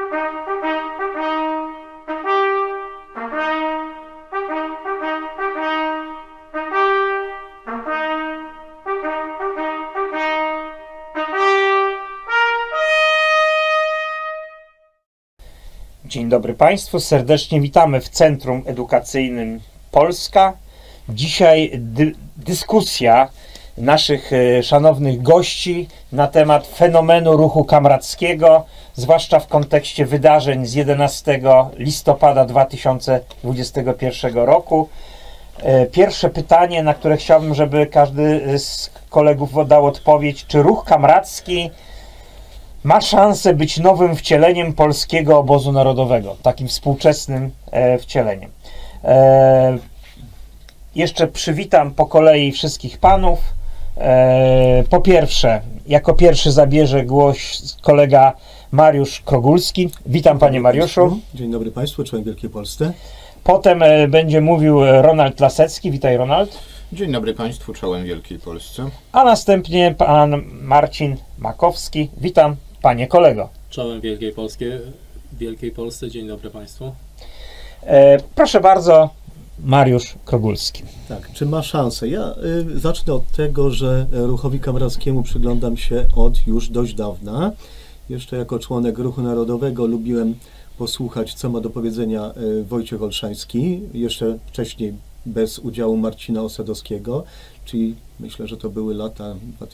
Dzień dobry Państwu, serdecznie witamy w Centrum Edukacyjnym Polska. Dzisiaj dyskusja naszych szanownych gości na temat fenomenu ruchu kamrackiego, zwłaszcza w kontekście wydarzeń z 11 listopada 2021 roku. Pierwsze pytanie, na które chciałbym, żeby każdy z kolegów dał odpowiedź: czy ruch kamracki ma szansę być nowym wcieleniem polskiego obozu narodowego, takim współczesnym wcieleniem? Jeszcze przywitam po kolei wszystkich panów. Po pierwsze, jako pierwszy zabierze głos kolega Mariusz Krogulski. Witam, panie Mariuszu. Dzień dobry Państwu, czołem Wielkiej Polsce. Potem będzie mówił Ronald Lasecki. Witaj, Ronald. Dzień dobry Państwu, czołem Wielkiej Polsce. A następnie pan Marcin Makowski. Witam, panie kolego. Czołem Wielkiej Polsce. Dzień dobry Państwu. Proszę bardzo, Mariusz Krogulski. Tak, czy ma szansę? Ja zacznę od tego, że ruchowi kamrackiemu przyglądam się od już dość dawna. Jeszcze jako członek Ruchu Narodowego lubiłem posłuchać, co ma do powiedzenia Wojciech Olszański. Jeszcze wcześniej bez udziału Marcina Osadowskiego, czyli myślę, że to były lata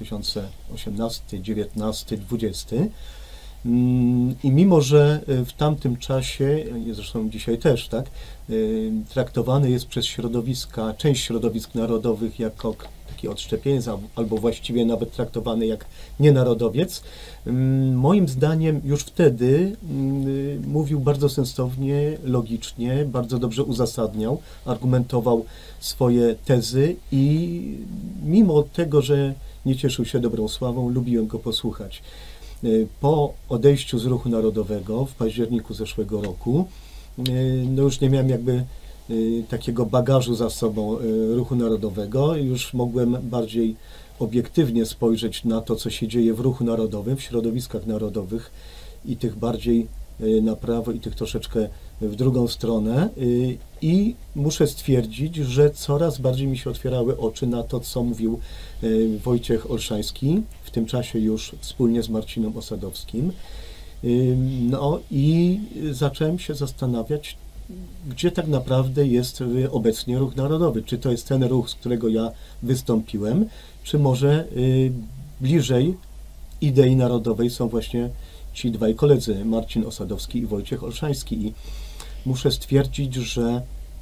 2018, 19, 20. I mimo, że w tamtym czasie, zresztą dzisiaj też, tak, traktowany jest przez środowiska, część środowisk narodowych jako taki odszczepieniec, albo właściwie nawet traktowany jak nienarodowiec, moim zdaniem już wtedy mówił bardzo sensownie, logicznie, bardzo dobrze uzasadniał, argumentował swoje tezy i mimo tego, że nie cieszył się dobrą sławą, lubiłem go posłuchać. Po odejściu z Ruchu Narodowego w październiku zeszłego roku, no już nie miałem jakby takiego bagażu za sobą Ruchu Narodowego, już mogłem bardziej obiektywnie spojrzeć na to, co się dzieje w Ruchu Narodowym, w środowiskach narodowych i tych bardziej na prawo i tych troszeczkę w drugą stronę, i muszę stwierdzić, że coraz bardziej mi się otwierały oczy na to, co mówił Wojciech Olszański, w tym czasie już wspólnie z Marcinem Osadowskim. No i zacząłem się zastanawiać, gdzie tak naprawdę jest obecnie Ruch Narodowy. Czy to jest ten ruch, z którego ja wystąpiłem, czy może bliżej idei narodowej są właśnie ci dwaj koledzy, Marcin Osadowski i Wojciech Olszański. I muszę stwierdzić, że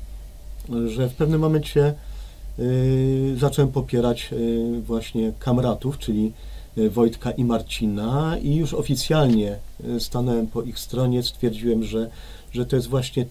w pewnym momencie zacząłem popierać właśnie kamratów, czyli Wojtka i Marcina, i już oficjalnie stanąłem po ich stronie, stwierdziłem, że to jest właśnie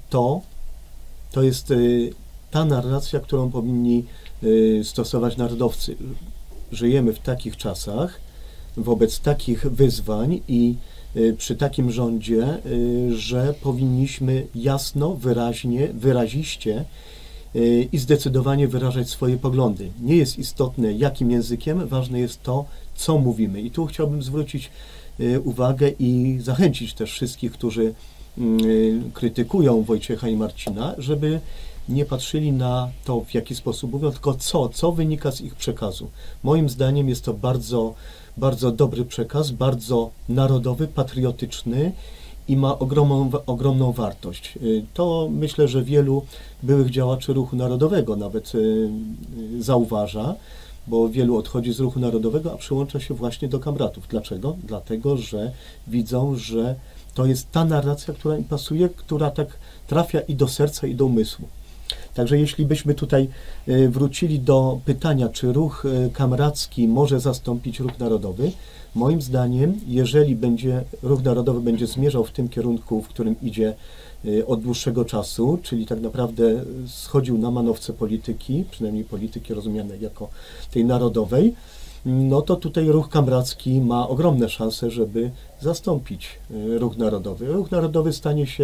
to jest ta narracja, którą powinni stosować narodowcy. Żyjemy w takich czasach, wobec takich wyzwań i przy takim rządzie, że powinniśmy jasno, wyraźnie, wyraziście i zdecydowanie wyrażać swoje poglądy. Nie jest istotne, jakim językiem, ważne jest to, co mówimy. I tu chciałbym zwrócić uwagę i zachęcić też wszystkich, którzy krytykują Wojciecha i Marcina, żeby nie patrzyli na to, w jaki sposób mówią, tylko co wynika z ich przekazu. Moim zdaniem jest to bardzo, bardzo dobry przekaz, bardzo narodowy, patriotyczny i ma ogromną wartość. To myślę, że wielu byłych działaczy Ruchu Narodowego nawet zauważa, bo wielu odchodzi z Ruchu Narodowego, a przyłącza się właśnie do kamratów. Dlaczego? Dlatego, że widzą, że to jest ta narracja, która im pasuje, która tak trafia i do serca, i do umysłu. Także jeśli byśmy tutaj wrócili do pytania, czy ruch kamracki może zastąpić ruch narodowy, moim zdaniem, jeżeli ruch narodowy będzie zmierzał w tym kierunku, w którym idzie od dłuższego czasu, czyli tak naprawdę schodził na manowce polityki, przynajmniej polityki rozumianej jako tej narodowej, no to tutaj ruch kamracki ma ogromne szanse, żeby zastąpić ruch narodowy. Ruch narodowy stanie się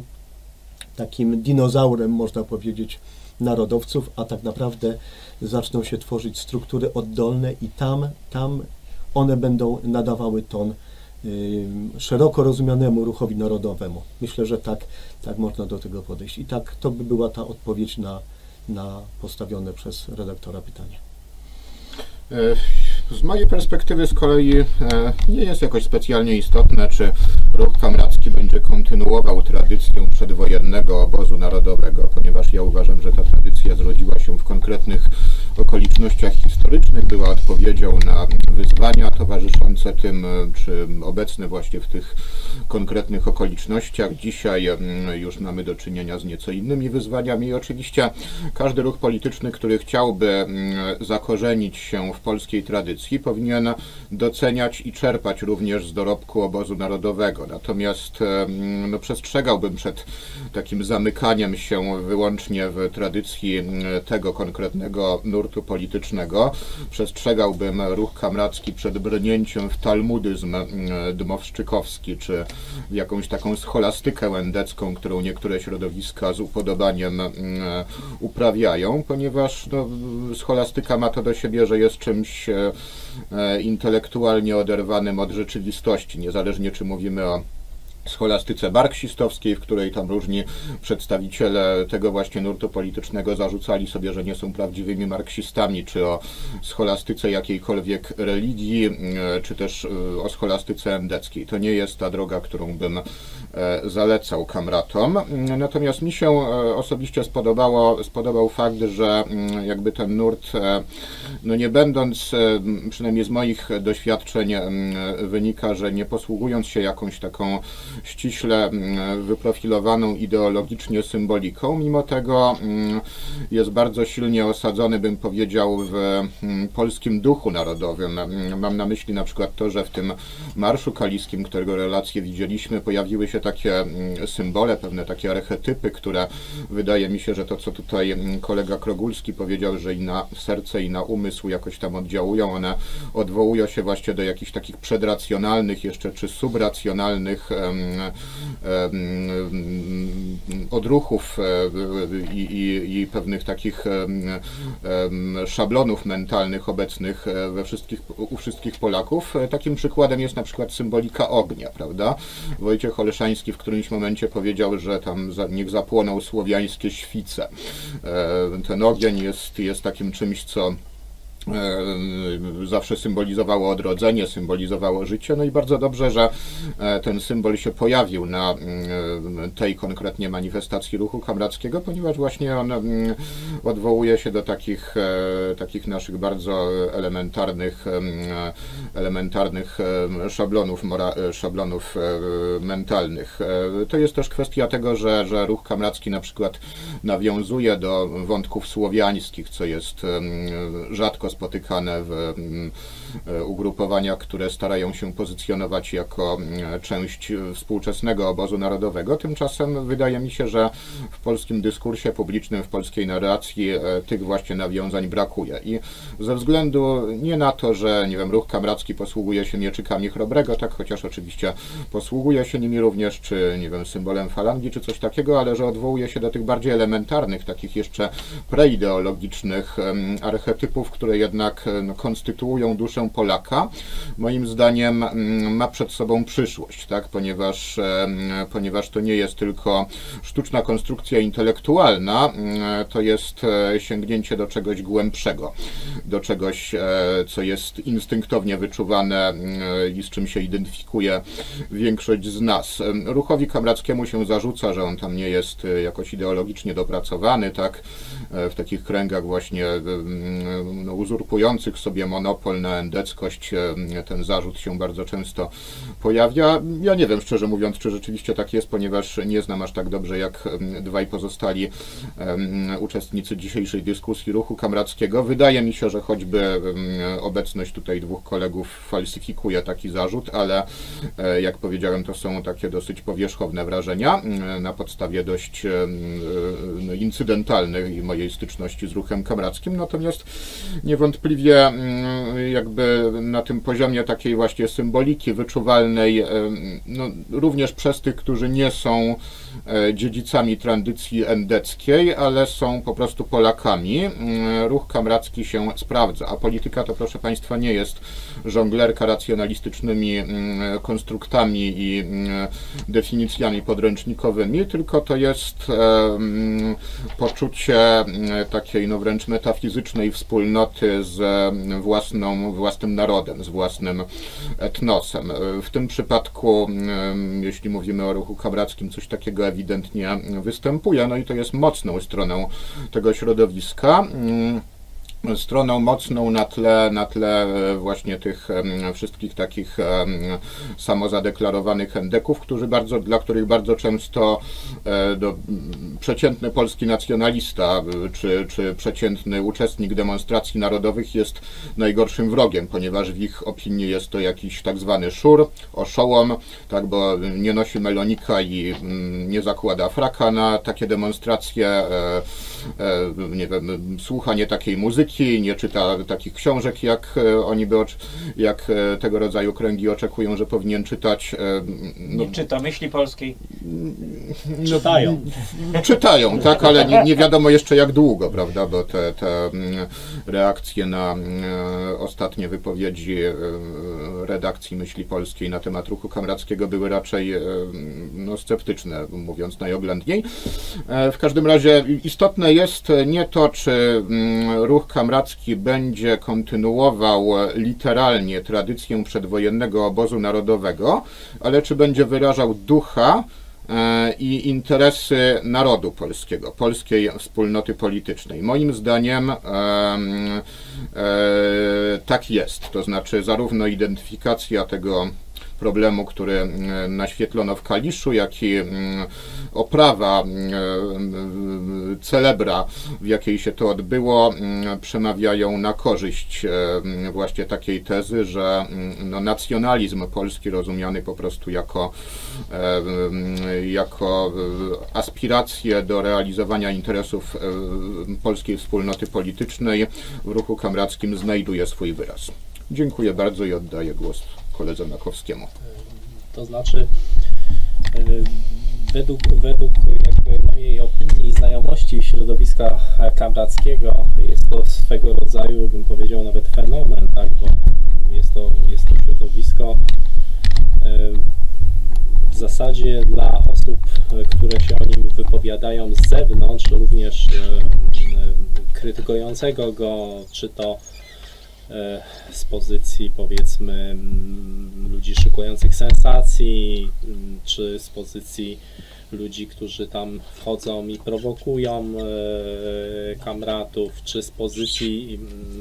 takim dinozaurem, można powiedzieć, narodowców, a tak naprawdę zaczną się tworzyć struktury oddolne i tam one będą nadawały ton szeroko rozumianemu ruchowi narodowemu. Myślę, że tak można do tego podejść. I tak to by była ta odpowiedź na postawione przez redaktora pytanie. Z mojej perspektywy z kolei nie jest jakoś specjalnie istotne, czy ruch kamracki będzie kontynuował tradycję przedwojennego obozu narodowego, ponieważ ja uważam, że ta tradycja zrodziła się w konkretnych okolicznościach historycznych, była odpowiedzią na wyzwania towarzyszące tym, czy obecne właśnie w tych konkretnych okolicznościach. Dzisiaj już mamy do czynienia z nieco innymi wyzwaniami i oczywiście każdy ruch polityczny, który chciałby zakorzenić się w polskiej tradycji, powinien doceniać i czerpać również z dorobku obozu narodowego. Natomiast przestrzegałbym przed takim zamykaniem się wyłącznie w tradycji tego konkretnego nurtu politycznego. Przestrzegałbym ruch kamracki przed brnięciem w talmudyzm dmowszczykowski, czy w jakąś taką scholastykę endecką, którą niektóre środowiska z upodobaniem uprawiają, ponieważ scholastyka ma to do siebie, że jest czymś intelektualnie oderwanym od rzeczywistości, niezależnie czy mówimy o scholastyce marksistowskiej, w której tam różni przedstawiciele tego właśnie nurtu politycznego zarzucali sobie, że nie są prawdziwymi marksistami, czy o scholastyce jakiejkolwiek religii, czy też o scholastyce endeckiej. To nie jest ta droga, którą bym zalecał kamratom. Natomiast mi się osobiście spodobał fakt, że jakby ten nurt, nie będąc, przynajmniej z moich doświadczeń wynika, że nie posługując się jakąś taką ściśle wyprofilowaną ideologicznie symboliką, mimo tego jest bardzo silnie osadzony, bym powiedział, w polskim duchu narodowym. Mam na myśli na przykład to, że w tym Marszu Kaliskim, którego relacje widzieliśmy, pojawiły się takie symbole, pewne takie archetypy, które wydaje mi się, że to, co tutaj kolega Krogulski powiedział, że i na serce, i na umysł jakoś tam oddziałują, one odwołują się właśnie do jakichś takich przedracjonalnych jeszcze, czy subracjonalnych odruchów i pewnych takich szablonów mentalnych obecnych u wszystkich Polaków. Takim przykładem jest na przykład symbolika ognia, prawda? Wojciech Oleszański w którymś momencie powiedział, że tam niech zapłoną słowiańskie świce. Ten ogień jest takim czymś, co zawsze symbolizowało odrodzenie, symbolizowało życie, no i bardzo dobrze, że ten symbol się pojawił na tej konkretnie manifestacji ruchu kamrackiego, ponieważ właśnie on odwołuje się do takich naszych bardzo elementarnych szablonów mentalnych. To jest też kwestia tego, że ruch kamracki na przykład nawiązuje do wątków słowiańskich, co jest rzadko spotykane w ugrupowaniach, które starają się pozycjonować jako część współczesnego obozu narodowego. Tymczasem wydaje mi się, że w polskim dyskursie publicznym, w polskiej narracji tych właśnie nawiązań brakuje. I ze względu nie na to, że nie wiem, ruch kamracki posługuje się mieczykami Chrobrego, tak, chociaż oczywiście posługuje się nimi również, czy nie wiem, symbolem falangi, czy coś takiego, ale że odwołuje się do tych bardziej elementarnych, takich jeszcze preideologicznych archetypów, które jednak konstytuują duszę Polaka, moim zdaniem ma przed sobą przyszłość, tak? Ponieważ to nie jest tylko sztuczna konstrukcja intelektualna, to jest sięgnięcie do czegoś głębszego, do czegoś, co jest instynktownie wyczuwane i z czym się identyfikuje większość z nas. Ruchowi kamrackiemu się zarzuca, że on tam nie jest jakoś ideologicznie dopracowany, tak? W takich kręgach właśnie uzurpujących sobie monopol na endeckość ten zarzut się bardzo często pojawia. Ja nie wiem, szczerze mówiąc, czy rzeczywiście tak jest, ponieważ nie znam aż tak dobrze jak dwaj pozostali uczestnicy dzisiejszej dyskusji ruchu kamrackiego. Wydaje mi się, że choćby obecność tutaj dwóch kolegów falsyfikuje taki zarzut, ale jak powiedziałem, to są takie dosyć powierzchowne wrażenia na podstawie dość incydentalnych i mojej styczności z ruchem kamrackim. Natomiast niewątpliwie jakby na tym poziomie takiej właśnie symboliki wyczuwalnej, no, również przez tych, którzy nie są dziedzicami tradycji endeckiej, ale są po prostu Polakami. Ruch kamracki się sprawdza, a polityka to, proszę Państwa, nie jest żonglerka racjonalistycznymi konstruktami i definicjami podręcznikowymi, tylko to jest poczucie takiej no wręcz metafizycznej wspólnoty z własnym narodem, z własnym etnosem. W tym przypadku, jeśli mówimy o ruchu kamrackim, coś takiego ewidentnie występuje, no i to jest mocną stroną tego środowiska. Stroną mocną na tle właśnie tych wszystkich takich samozadeklarowanych endeków, dla których bardzo często przeciętny polski nacjonalista czy przeciętny uczestnik demonstracji narodowych jest najgorszym wrogiem, ponieważ w ich opinii jest to jakiś tak zwany szur, oszołom, tak, bo nie nosi melonika i nie zakłada fraka na takie demonstracje, nie wiem, słucha nie takiej muzyki, nie czyta takich książek, jak tego rodzaju kręgi oczekują, że powinien czytać. No, nie czyta myśli polskiej. Czytają. Czytają, tak, ale nie wiadomo jeszcze jak długo, prawda, bo te reakcje na ostatnie wypowiedzi redakcji Myśli Polskiej na temat ruchu kamrackiego były raczej no, sceptyczne, mówiąc najoględniej. W każdym razie istotne jest nie to, czy ruch kamracki będzie kontynuował literalnie tradycję przedwojennego obozu narodowego, ale czy będzie wyrażał ducha i interesy narodu polskiego, polskiej wspólnoty politycznej. Moim zdaniem tak jest, to znaczy zarówno identyfikacja tego problemu, który naświetlono w Kaliszu, jak i oprawa celebra, w jakiej się to odbyło, przemawiają na korzyść właśnie takiej tezy, że no, nacjonalizm polski rozumiany po prostu jako aspirację do realizowania interesów polskiej wspólnoty politycznej w ruchu kamrackim znajduje swój wyraz. Dziękuję bardzo i oddaję głos koledze Makowskiemu. To znaczy, według jakby mojej opinii i znajomości środowiska kamrackiego jest to swego rodzaju, bym powiedział, nawet fenomen, tak? Bo jest to środowisko w zasadzie dla osób, które się o nim wypowiadają z zewnątrz, również krytykującego go, czy to z pozycji, powiedzmy, ludzi szykujących sensacji, czy z pozycji ludzi, którzy tam wchodzą i prowokują kamratów, czy z pozycji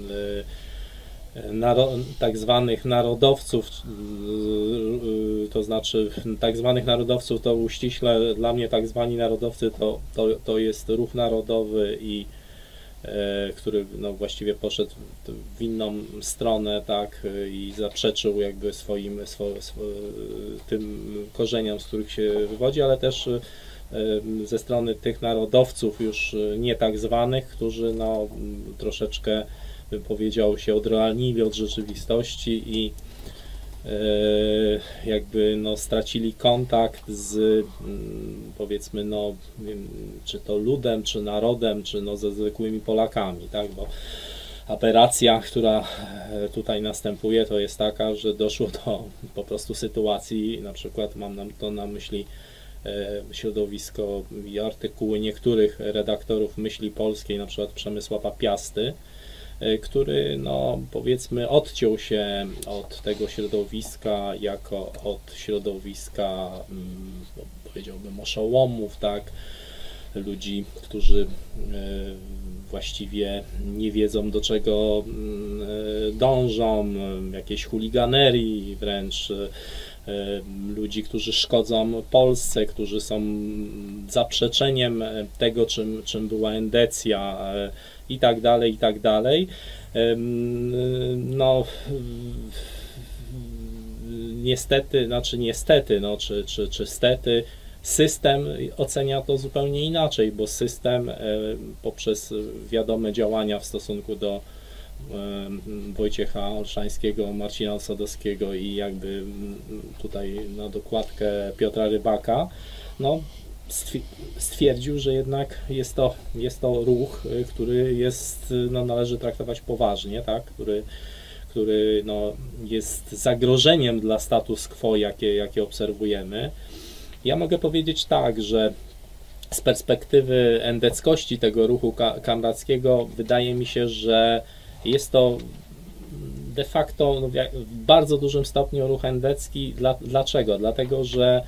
tak zwanych narodowców, to znaczy tak zwanych narodowców, to uściśle dla mnie tak zwani narodowcy to jest ruch narodowy i który no, właściwie poszedł w inną stronę, tak, i zaprzeczył jakby tym korzeniom, z których się wywodzi, ale też ze strony tych narodowców już nie tak zwanych, którzy no, troszeczkę, bym powiedział, się odrealnili od rzeczywistości i jakby no, stracili kontakt z, powiedzmy, no, czy to ludem, czy narodem, czy no, ze zwykłymi Polakami, tak, bo aberracja, która tutaj następuje, to jest taka, że doszło do po prostu sytuacji, na przykład mam to na myśli środowisko i artykuły niektórych redaktorów Myśli Polskiej, na przykład Przemysława Piasty, który, no, powiedzmy, odciął się od tego środowiska jako od środowiska, powiedziałbym, oszołomów, tak, ludzi, którzy właściwie nie wiedzą, do czego dążą, jakiejś chuliganerii wręcz, ludzi, którzy szkodzą Polsce, którzy są zaprzeczeniem tego, czym była endecja, i tak dalej, i tak dalej. No, niestety, no, czy stety, system ocenia to zupełnie inaczej, bo system poprzez wiadome działania w stosunku do Wojciecha Olszańskiego, Marcina Osadowskiego i jakby tutaj na dokładkę Piotra Rybaka, no stwierdził, że jednak jest to ruch, który jest, no, należy traktować poważnie, tak? który no, jest zagrożeniem dla status quo, jakie obserwujemy. Ja mogę powiedzieć tak, że z perspektywy endeckości tego ruchu kamrackiego wydaje mi się, że jest to de facto no, w bardzo dużym stopniu ruch endecki. Dlaczego? Dlatego, że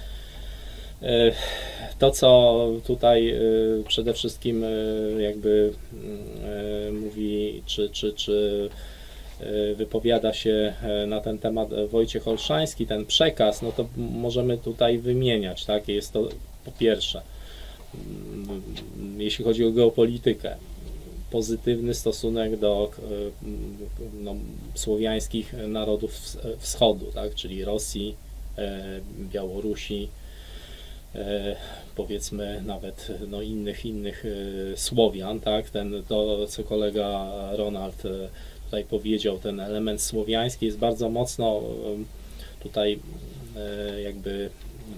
to, co tutaj przede wszystkim jakby mówi, czy wypowiada się na ten temat Wojciech Olszański, ten przekaz, no to możemy tutaj wymieniać, tak? Jest to po pierwsze, jeśli chodzi o geopolitykę, pozytywny stosunek do no, słowiańskich narodów wschodu, tak? Czyli Rosji, Białorusi, powiedzmy nawet no, innych Słowian, tak? To, co kolega Ronald tutaj powiedział, ten element słowiański jest bardzo mocno tutaj jakby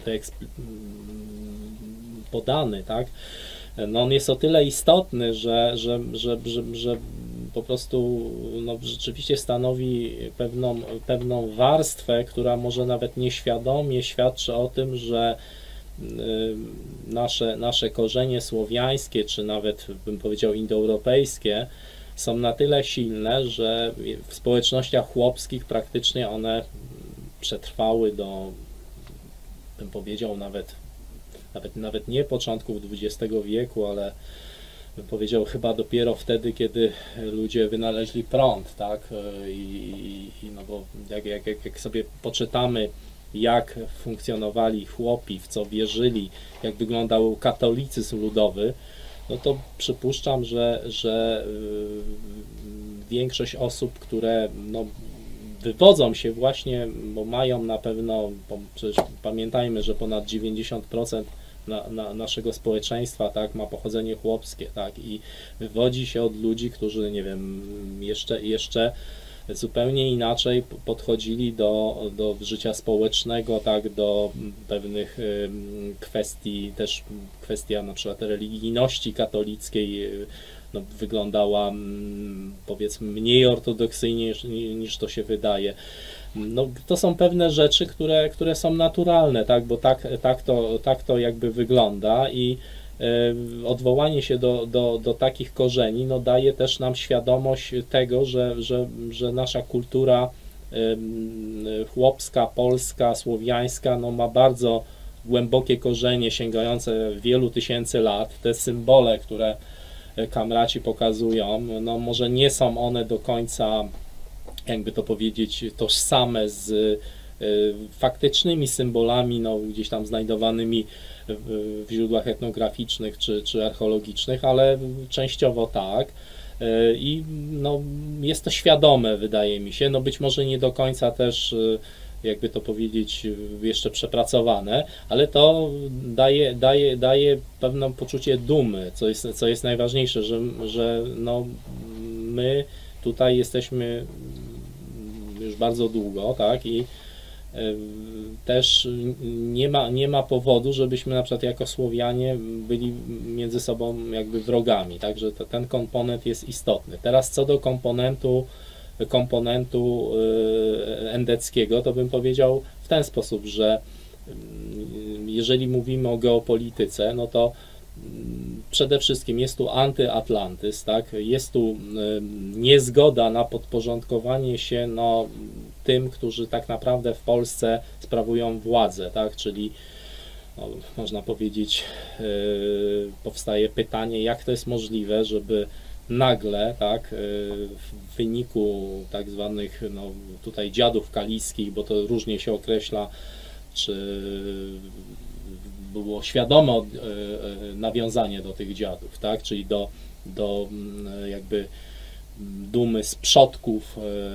podany, tak? No on jest o tyle istotny, że po prostu no, rzeczywiście stanowi pewną warstwę, która może nawet nieświadomie świadczy o tym, że nasze korzenie słowiańskie, czy nawet bym powiedział indoeuropejskie, są na tyle silne, że w społecznościach chłopskich praktycznie one przetrwały do, bym powiedział, nawet nie początków XX wieku, ale bym powiedział chyba dopiero wtedy, kiedy ludzie wynaleźli prąd, tak? No bo jak sobie poczytamy, jak funkcjonowali chłopi, w co wierzyli, jak wyglądał katolicyzm ludowy, no to przypuszczam, że większość osób, które no, wywodzą się właśnie, bo mają na pewno, bo przecież pamiętajmy, że ponad 90% naszego społeczeństwa, tak, ma pochodzenie chłopskie, tak, i wywodzi się od ludzi, którzy, nie wiem, jeszcze zupełnie inaczej podchodzili do życia społecznego, tak, do pewnych kwestii, też kwestia na przykład religijności katolickiej no, wyglądała powiedzmy mniej ortodoksyjnie niż to się wydaje. No, to są pewne rzeczy, które są naturalne, tak, bo tak to jakby wygląda i odwołanie się do takich korzeni no, daje też nam świadomość tego, że nasza kultura chłopska, polska, słowiańska no, ma bardzo głębokie korzenie sięgające wielu tysięcy lat. Te symbole, które kamraci pokazują, no może nie są one do końca, jakby to powiedzieć, tożsame z faktycznymi symbolami, no, gdzieś tam znajdowanymi w źródłach etnograficznych czy archeologicznych, ale częściowo tak. I no, jest to świadome, wydaje mi się, no być może nie do końca też, jakby to powiedzieć, jeszcze przepracowane, ale to daje pewne poczucie dumy, co jest najważniejsze, że no, my tutaj jesteśmy już bardzo długo, tak, i też nie ma powodu, żebyśmy na przykład jako Słowianie byli między sobą jakby wrogami, także ten komponent jest istotny. Teraz co do komponentu endeckiego, to bym powiedział w ten sposób, że jeżeli mówimy o geopolityce, no to przede wszystkim jest tu antyatlantyzm, tak? Jest tu niezgoda na podporządkowanie się no, tym, którzy tak naprawdę w Polsce sprawują władzę, tak? Czyli no, można powiedzieć, powstaje pytanie, jak to jest możliwe, żeby nagle, tak, w wyniku tak zwanych no, tutaj dziadów kaliskich, bo to różnie się określa, czy było świadome nawiązanie do tych dziadów, tak, czyli do jakby dumy z przodków,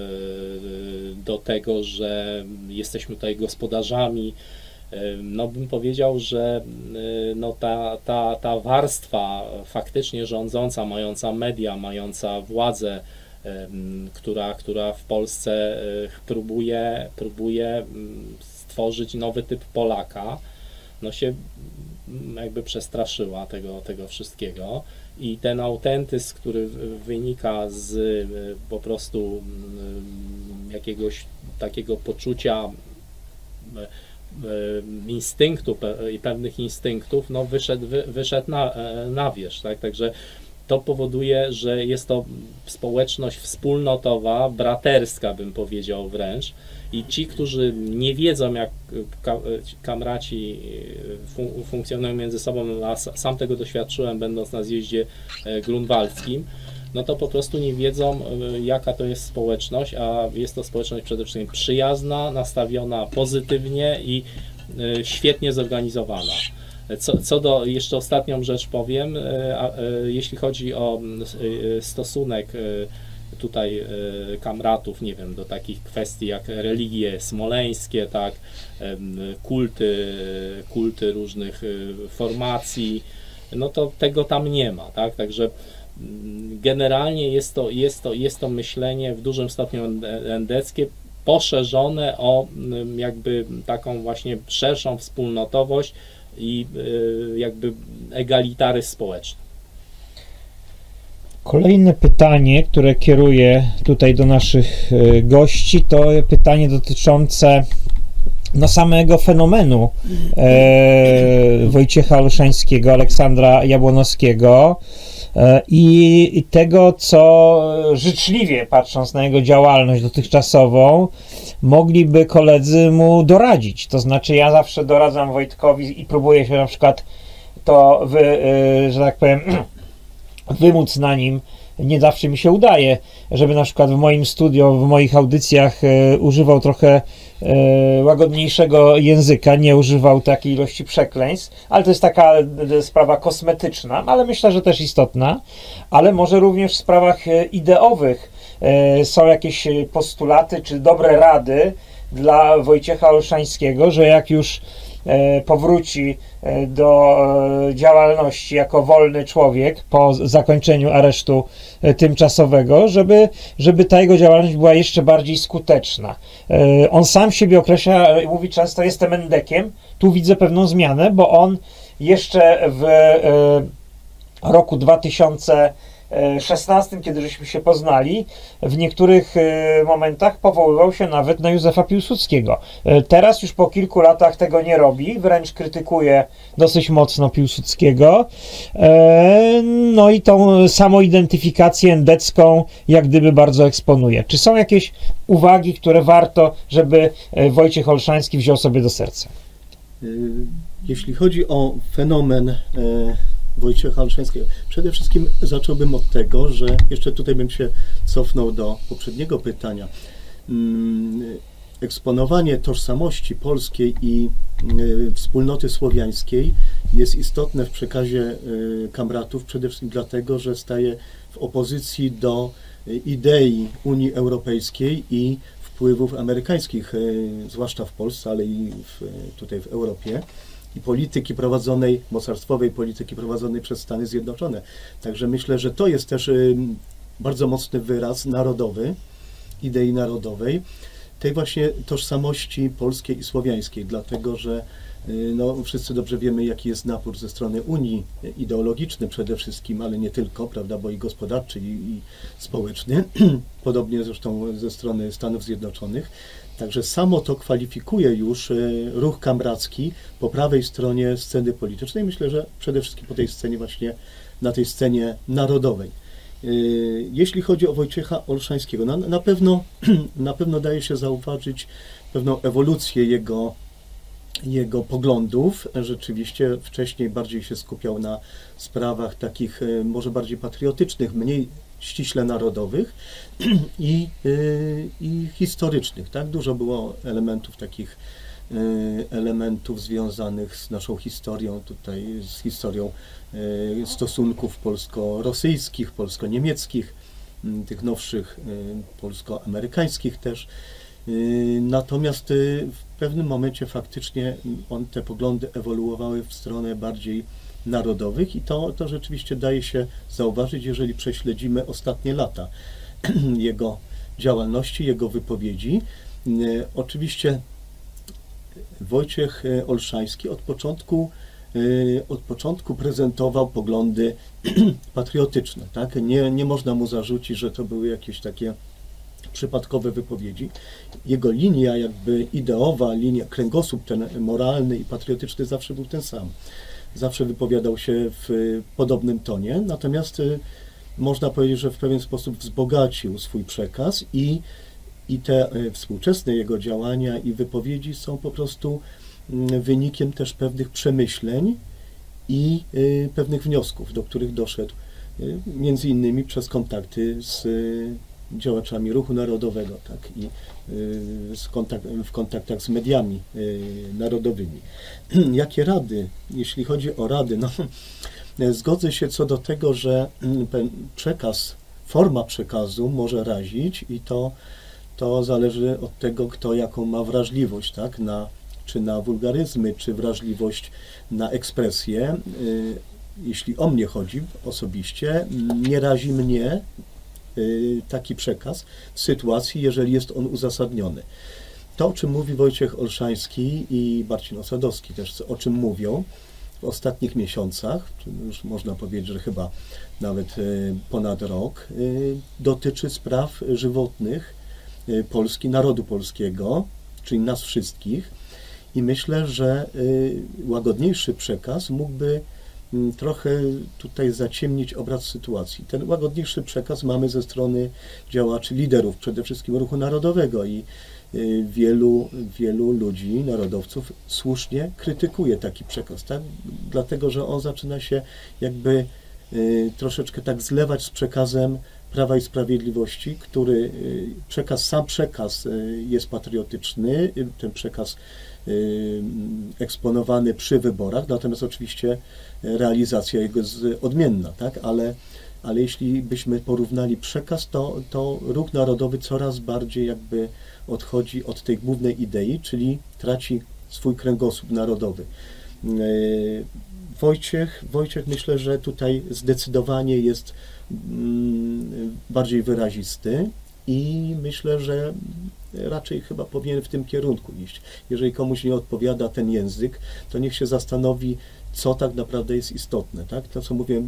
do tego, że jesteśmy tutaj gospodarzami. No bym powiedział, że no ta warstwa faktycznie rządząca, mająca media, mająca władzę która w Polsce próbuje stworzyć nowy typ Polaka, no się jakby przestraszyła tego wszystkiego i ten autentyzm, który wynika z po prostu jakiegoś takiego poczucia instynktu i pewnych instynktów, no wyszedł na wierzch, tak? Także to powoduje, że jest to społeczność wspólnotowa, braterska, bym powiedział wręcz, i ci, którzy nie wiedzą, jak kamraci funkcjonują między sobą, a sam tego doświadczyłem, będąc na zjeździe grunwaldzkim, no to po prostu nie wiedzą, jaka to jest społeczność, a jest to społeczność przede wszystkim przyjazna, nastawiona pozytywnie i świetnie zorganizowana. Co do, jeszcze ostatnią rzecz powiem, jeśli chodzi o stosunek tutaj kamratów, nie wiem, do takich kwestii jak religie smoleńskie, tak, kulty różnych formacji, no to tego tam nie ma, tak, także generalnie jest to myślenie w dużym stopniu endeckie, poszerzone o jakby taką właśnie szerszą wspólnotowość i jakby egalitaryzm społeczny. Kolejne pytanie, które kieruję tutaj do naszych gości, to pytanie dotyczące samego fenomenu Wojciecha Olszańskiego, Aleksandra Jabłonowskiego i tego, co życzliwie, patrząc na jego działalność dotychczasową, mogliby koledzy mu doradzić. To znaczy, ja zawsze doradzam Wojtkowi i próbuję się na przykład to, że tak powiem, wymóc na nim. Nie zawsze mi się udaje, żeby na przykład w moim studio, w moich audycjach używał trochę łagodniejszego języka, nie używał takiej ilości przekleństw, ale to jest taka sprawa kosmetyczna, ale myślę, że też istotna, ale może również w sprawach ideowych są jakieś postulaty czy dobre rady dla Wojciecha Olszańskiego, że jak już powróci do działalności jako wolny człowiek po zakończeniu aresztu tymczasowego, żeby ta jego działalność była jeszcze bardziej skuteczna. On sam siebie określa, mówi często, jestem endekiem, tu widzę pewną zmianę, bo on jeszcze w roku 2016, kiedy żeśmy się poznali, w niektórych momentach powoływał się nawet na Józefa Piłsudskiego. Teraz już po kilku latach tego nie robi, wręcz krytykuje dosyć mocno Piłsudskiego. No i tą samoidentyfikację endecką jak gdyby bardzo eksponuje. Czy są jakieś uwagi, które warto, żeby Wojciech Olszański wziął sobie do serca? Jeśli chodzi o fenomen Wojciecha Olszańskiego, przede wszystkim zacząłbym od tego, że jeszcze tutaj bym się cofnął do poprzedniego pytania. Eksponowanie tożsamości polskiej i wspólnoty słowiańskiej jest istotne w przekazie kamratów, przede wszystkim dlatego, że staje w opozycji do idei Unii Europejskiej i wpływów amerykańskich, zwłaszcza w Polsce, ale i tutaj w Europie, i polityki prowadzonej, mocarstwowej polityki prowadzonej przez Stany Zjednoczone. Także myślę, że to jest też bardzo mocny wyraz narodowy, idei narodowej, tej właśnie tożsamości polskiej i słowiańskiej, dlatego że no, wszyscy dobrze wiemy, jaki jest napór ze strony Unii, ideologiczny przede wszystkim, ale nie tylko, prawda, bo i gospodarczy, i społeczny, podobnie zresztą ze strony Stanów Zjednoczonych. Także samo to kwalifikuje już ruch kamracki po prawej stronie sceny politycznej. Myślę, że przede wszystkim po tej scenie właśnie, na tej scenie narodowej. Jeśli chodzi o Wojciecha Olszańskiego, na pewno daje się zauważyć pewną ewolucję jego poglądów. Rzeczywiście wcześniej bardziej się skupiał na sprawach takich może bardziej patriotycznych, mniej ściśle narodowych i historycznych. Tak? Dużo było elementów związanych z naszą historią, tutaj z historią stosunków polsko-rosyjskich, polsko-niemieckich, tych nowszych polsko-amerykańskich też. Natomiast w pewnym momencie faktycznie te poglądy ewoluowały w stronę bardziej narodowych i to rzeczywiście daje się zauważyć, jeżeli prześledzimy ostatnie lata. jego działalności, jego wypowiedzi. Oczywiście Wojciech Olszański od początku prezentował poglądy patriotyczne, tak? Nie można mu zarzucić, że to były jakieś takie przypadkowe wypowiedzi. Jego linia jakby ideowa, kręgosłup ten moralny i patriotyczny zawsze był ten sam. Zawsze wypowiadał się w podobnym tonie, natomiast można powiedzieć, że w pewien sposób wzbogacił swój przekaz i te współczesne jego działania i wypowiedzi są po prostu wynikiem też pewnych przemyśleń i pewnych wniosków, do których doszedł między innymi przez kontakty z działaczami ruchu narodowego, tak, i w kontaktach z mediami narodowymi. Jakie rady? Jeśli chodzi o rady, no, zgodzę się co do tego, że forma przekazu może razić i to zależy od tego, kto jaką ma wrażliwość, tak, czy na wulgaryzmy, czy wrażliwość na ekspresję. Jeśli o mnie chodzi osobiście, nie razi mnie taki przekaz w sytuacji, jeżeli jest on uzasadniony. To, o czym mówi Wojciech Olszański i Marcin Osadowski też, o czym mówią w ostatnich miesiącach, już można powiedzieć, że chyba nawet ponad rok, dotyczy spraw żywotnych Polski, narodu polskiego, czyli nas wszystkich, i myślę, że łagodniejszy przekaz mógłby trochę tutaj zaciemnić obraz sytuacji. Ten łagodniejszy przekaz mamy ze strony działaczy, liderów przede wszystkim ruchu narodowego i wielu ludzi, narodowców słusznie krytykuje taki przekaz, tak? Dlatego, że on zaczyna się jakby troszeczkę tak zlewać z przekazem Prawa i Sprawiedliwości, który sam przekaz jest patriotyczny, ten przekaz eksponowany przy wyborach, natomiast oczywiście realizacja jego jest odmienna, tak? Ale jeśli byśmy porównali przekaz, to ruch narodowy coraz bardziej jakby odchodzi od tej głównej idei, czyli traci swój kręgosłup narodowy. Wojciech myślę, że tutaj zdecydowanie jest bardziej wyrazisty i myślę, że raczej chyba powinien w tym kierunku iść. Jeżeli komuś nie odpowiada ten język, to niech się zastanowi, co tak naprawdę jest istotne, tak? To, co mówiłem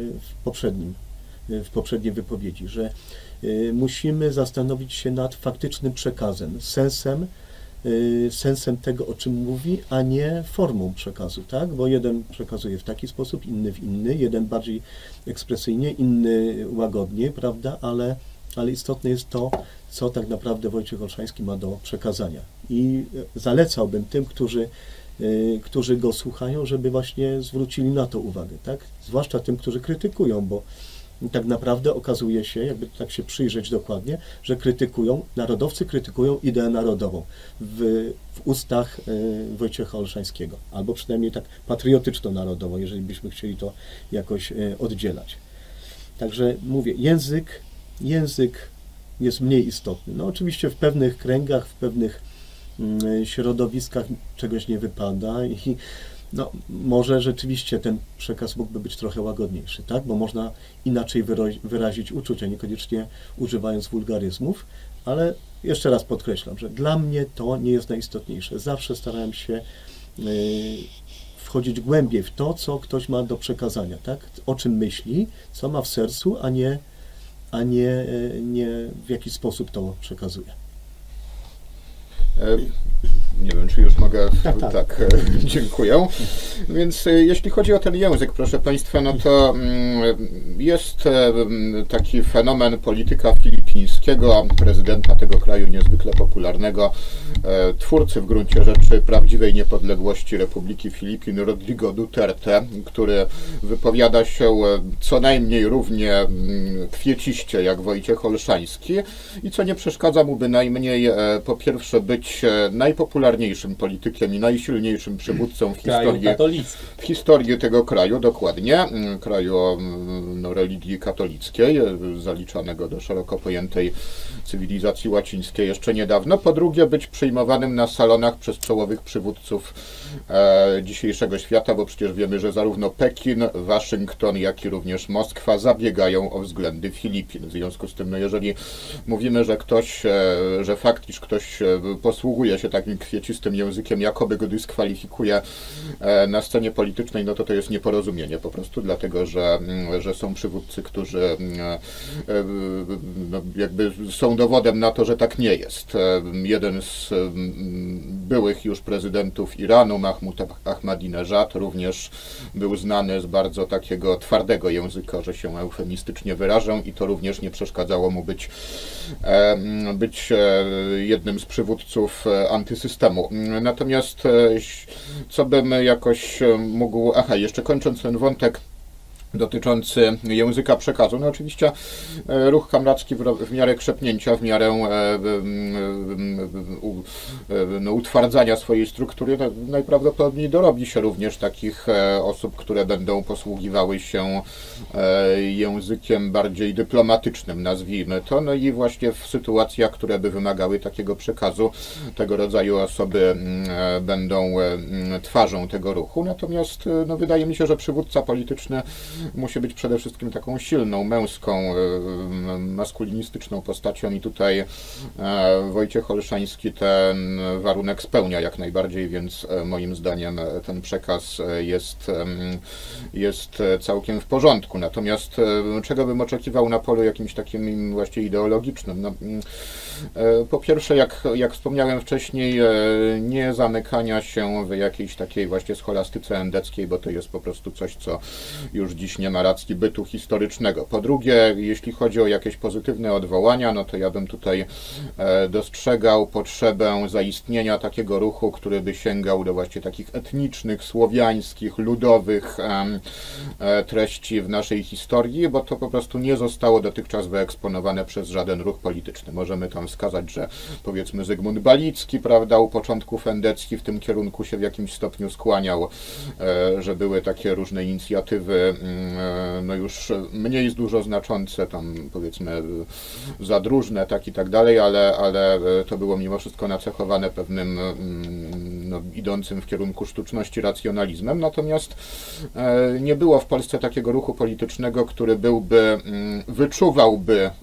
w poprzedniej wypowiedzi, że musimy zastanowić się nad faktycznym przekazem, sensem tego, o czym mówi, a nie formą przekazu, tak? Bo jeden przekazuje w taki sposób, inny w inny, jeden bardziej ekspresyjnie, inny łagodniej, prawda? Ale istotne jest to, co tak naprawdę Wojciech Olszański ma do przekazania. I zalecałbym tym, którzy go słuchają, żeby właśnie zwrócili na to uwagę, tak? Zwłaszcza tym, którzy krytykują, bo tak naprawdę okazuje się, jakby tak się przyjrzeć dokładnie, że narodowcy krytykują ideę narodową w ustach Wojciecha Olszańskiego, albo przynajmniej tak patriotyczno-narodową, jeżeli byśmy chcieli to jakoś oddzielać. Także mówię, język jest mniej istotny. No oczywiście w pewnych kręgach, w pewnych środowiskach czegoś nie wypada i no, może rzeczywiście ten przekaz mógłby być trochę łagodniejszy, tak? Bo można inaczej wyrazić uczucia, niekoniecznie używając wulgaryzmów, ale jeszcze raz podkreślam, że dla mnie to nie jest najistotniejsze. Zawsze starałem się wchodzić głębiej w to, co ktoś ma do przekazania, tak? O czym myśli, co ma w sercu, a nie w jaki sposób to przekazuje. Nie wiem, czy już mogę... Tak, dziękuję. Więc jeśli chodzi o ten język, proszę Państwa, no to jest taki fenomen polityka filipińskiego, prezydenta tego kraju niezwykle popularnego, twórcy w gruncie rzeczy prawdziwej niepodległości Republiki Filipin, Rodrigo Duterte, który wypowiada się co najmniej równie kwieciście jak Wojciech Olszański i co nie przeszkadza mu bynajmniej po pierwsze być najpopularniejszym politykiem i najsilniejszym przywódcą w historii tego kraju, dokładnie, kraju no, religii katolickiej, zaliczanego do szeroko pojętej cywilizacji łacińskiej jeszcze niedawno. Po drugie, być przyjmowanym na salonach przez czołowych przywódców dzisiejszego świata, bo przecież wiemy, że zarówno Pekin, Waszyngton, jak i również Moskwa zabiegają o względy Filipin. W związku z tym, no, jeżeli mówimy, że ktoś, że fakt, iż ktoś posługuje się takim kwiecistym językiem, jakoby go dyskwalifikuje na scenie politycznej, no to jest nieporozumienie po prostu, dlatego że są przywódcy, którzy no, jakby są dowodem na to, że tak nie jest. Jeden z byłych już prezydentów Iranu, Mahmud Ahmadinejad, również był znany z bardzo takiego twardego języka, że się eufemistycznie wyrażę, i to również nie przeszkadzało mu być jednym z przywódców antysystemu. Natomiast co bym jakoś mógł... Aha, jeszcze kończąc ten wątek dotyczący języka przekazu. No oczywiście ruch kamracki w miarę krzepnięcia, w miarę no, utwardzania swojej struktury najprawdopodobniej dorobi się również takich osób, które będą posługiwały się językiem bardziej dyplomatycznym, nazwijmy to. No i właśnie w sytuacjach, które by wymagały takiego przekazu, tego rodzaju osoby będą twarzą tego ruchu. Natomiast no, wydaje mi się, że przywódca polityczny musi być przede wszystkim taką silną, męską, maskulinistyczną postacią, i tutaj Wojciech Olszański ten warunek spełnia jak najbardziej, więc moim zdaniem ten przekaz jest całkiem w porządku. Natomiast czego bym oczekiwał na polu jakimś takim właśnie ideologicznym? No, po pierwsze, jak wspomniałem wcześniej, nie zamykania się w jakiejś takiej właśnie scholastyce endeckiej, bo to jest po prostu coś, co już dziś nie ma racji bytu historycznego. Po drugie, jeśli chodzi o jakieś pozytywne odwołania, no to ja bym tutaj dostrzegał potrzebę zaistnienia takiego ruchu, który by sięgał do właśnie takich etnicznych, słowiańskich, ludowych treści w naszej historii, bo to po prostu nie zostało dotychczas wyeksponowane przez żaden ruch polityczny. Możemy tam wskazać, że powiedzmy Zygmunt Balicki, prawda, u początków endecki w tym kierunku się w jakimś stopniu skłaniał, że były takie różne inicjatywy, no już mniej dużo znaczące, tam powiedzmy zadróżne, tak i tak dalej, ale to było mimo wszystko nacechowane pewnym no, idącym w kierunku sztuczności racjonalizmem. Natomiast nie było w Polsce takiego ruchu politycznego, który wyczuwałby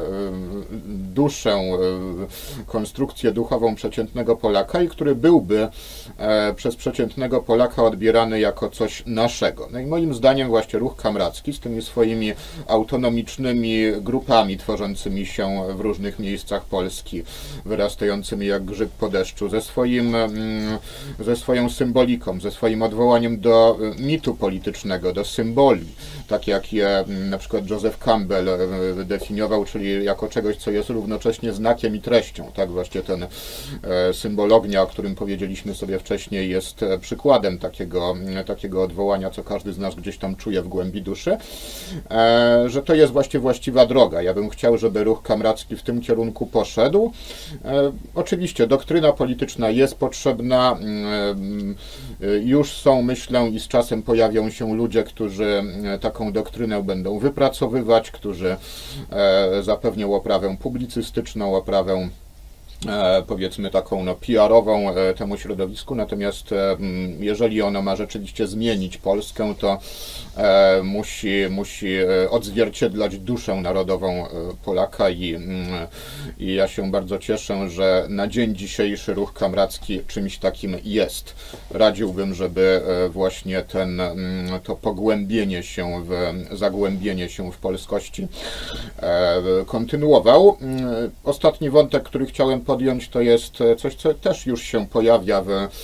duszę, konstrukcję duchową przeciętnego Polaka i który byłby przez przeciętnego Polaka odbierany jako coś naszego. No i moim zdaniem właśnie ruch kamracki z tymi swoimi autonomicznymi grupami tworzącymi się w różnych miejscach Polski, wyrastającymi jak grzyb po deszczu, ze swoją symboliką, ze swoim odwołaniem do mitu politycznego, do symboli, tak jak je na przykład Joseph Campbell definiował, czyli jako czegoś, co jest równocześnie znakiem i treścią. Tak właśnie ten symbol ognia, o którym powiedzieliśmy sobie wcześniej, jest przykładem takiego odwołania, co każdy z nas gdzieś tam czuje w głębi duszy, że to jest właśnie właściwa droga. Ja bym chciał, żeby ruch kamracki w tym kierunku poszedł. Oczywiście doktryna polityczna jest potrzebna, już są, myślę, i z czasem pojawią się ludzie, którzy taką doktrynę będą wypracowywać, którzy zapewnią oprawę publicystyczną, oprawę powiedzmy taką no, PR-ową temu środowisku, natomiast jeżeli ono ma rzeczywiście zmienić Polskę, to musi odzwierciedlać duszę narodową Polaka i ja się bardzo cieszę, że na dzień dzisiejszy ruch kamracki czymś takim jest. Radziłbym, żeby właśnie to pogłębienie się, zagłębienie się w polskości kontynuował. Ostatni wątek, który chciałem podjąć, to jest coś, co też już się pojawia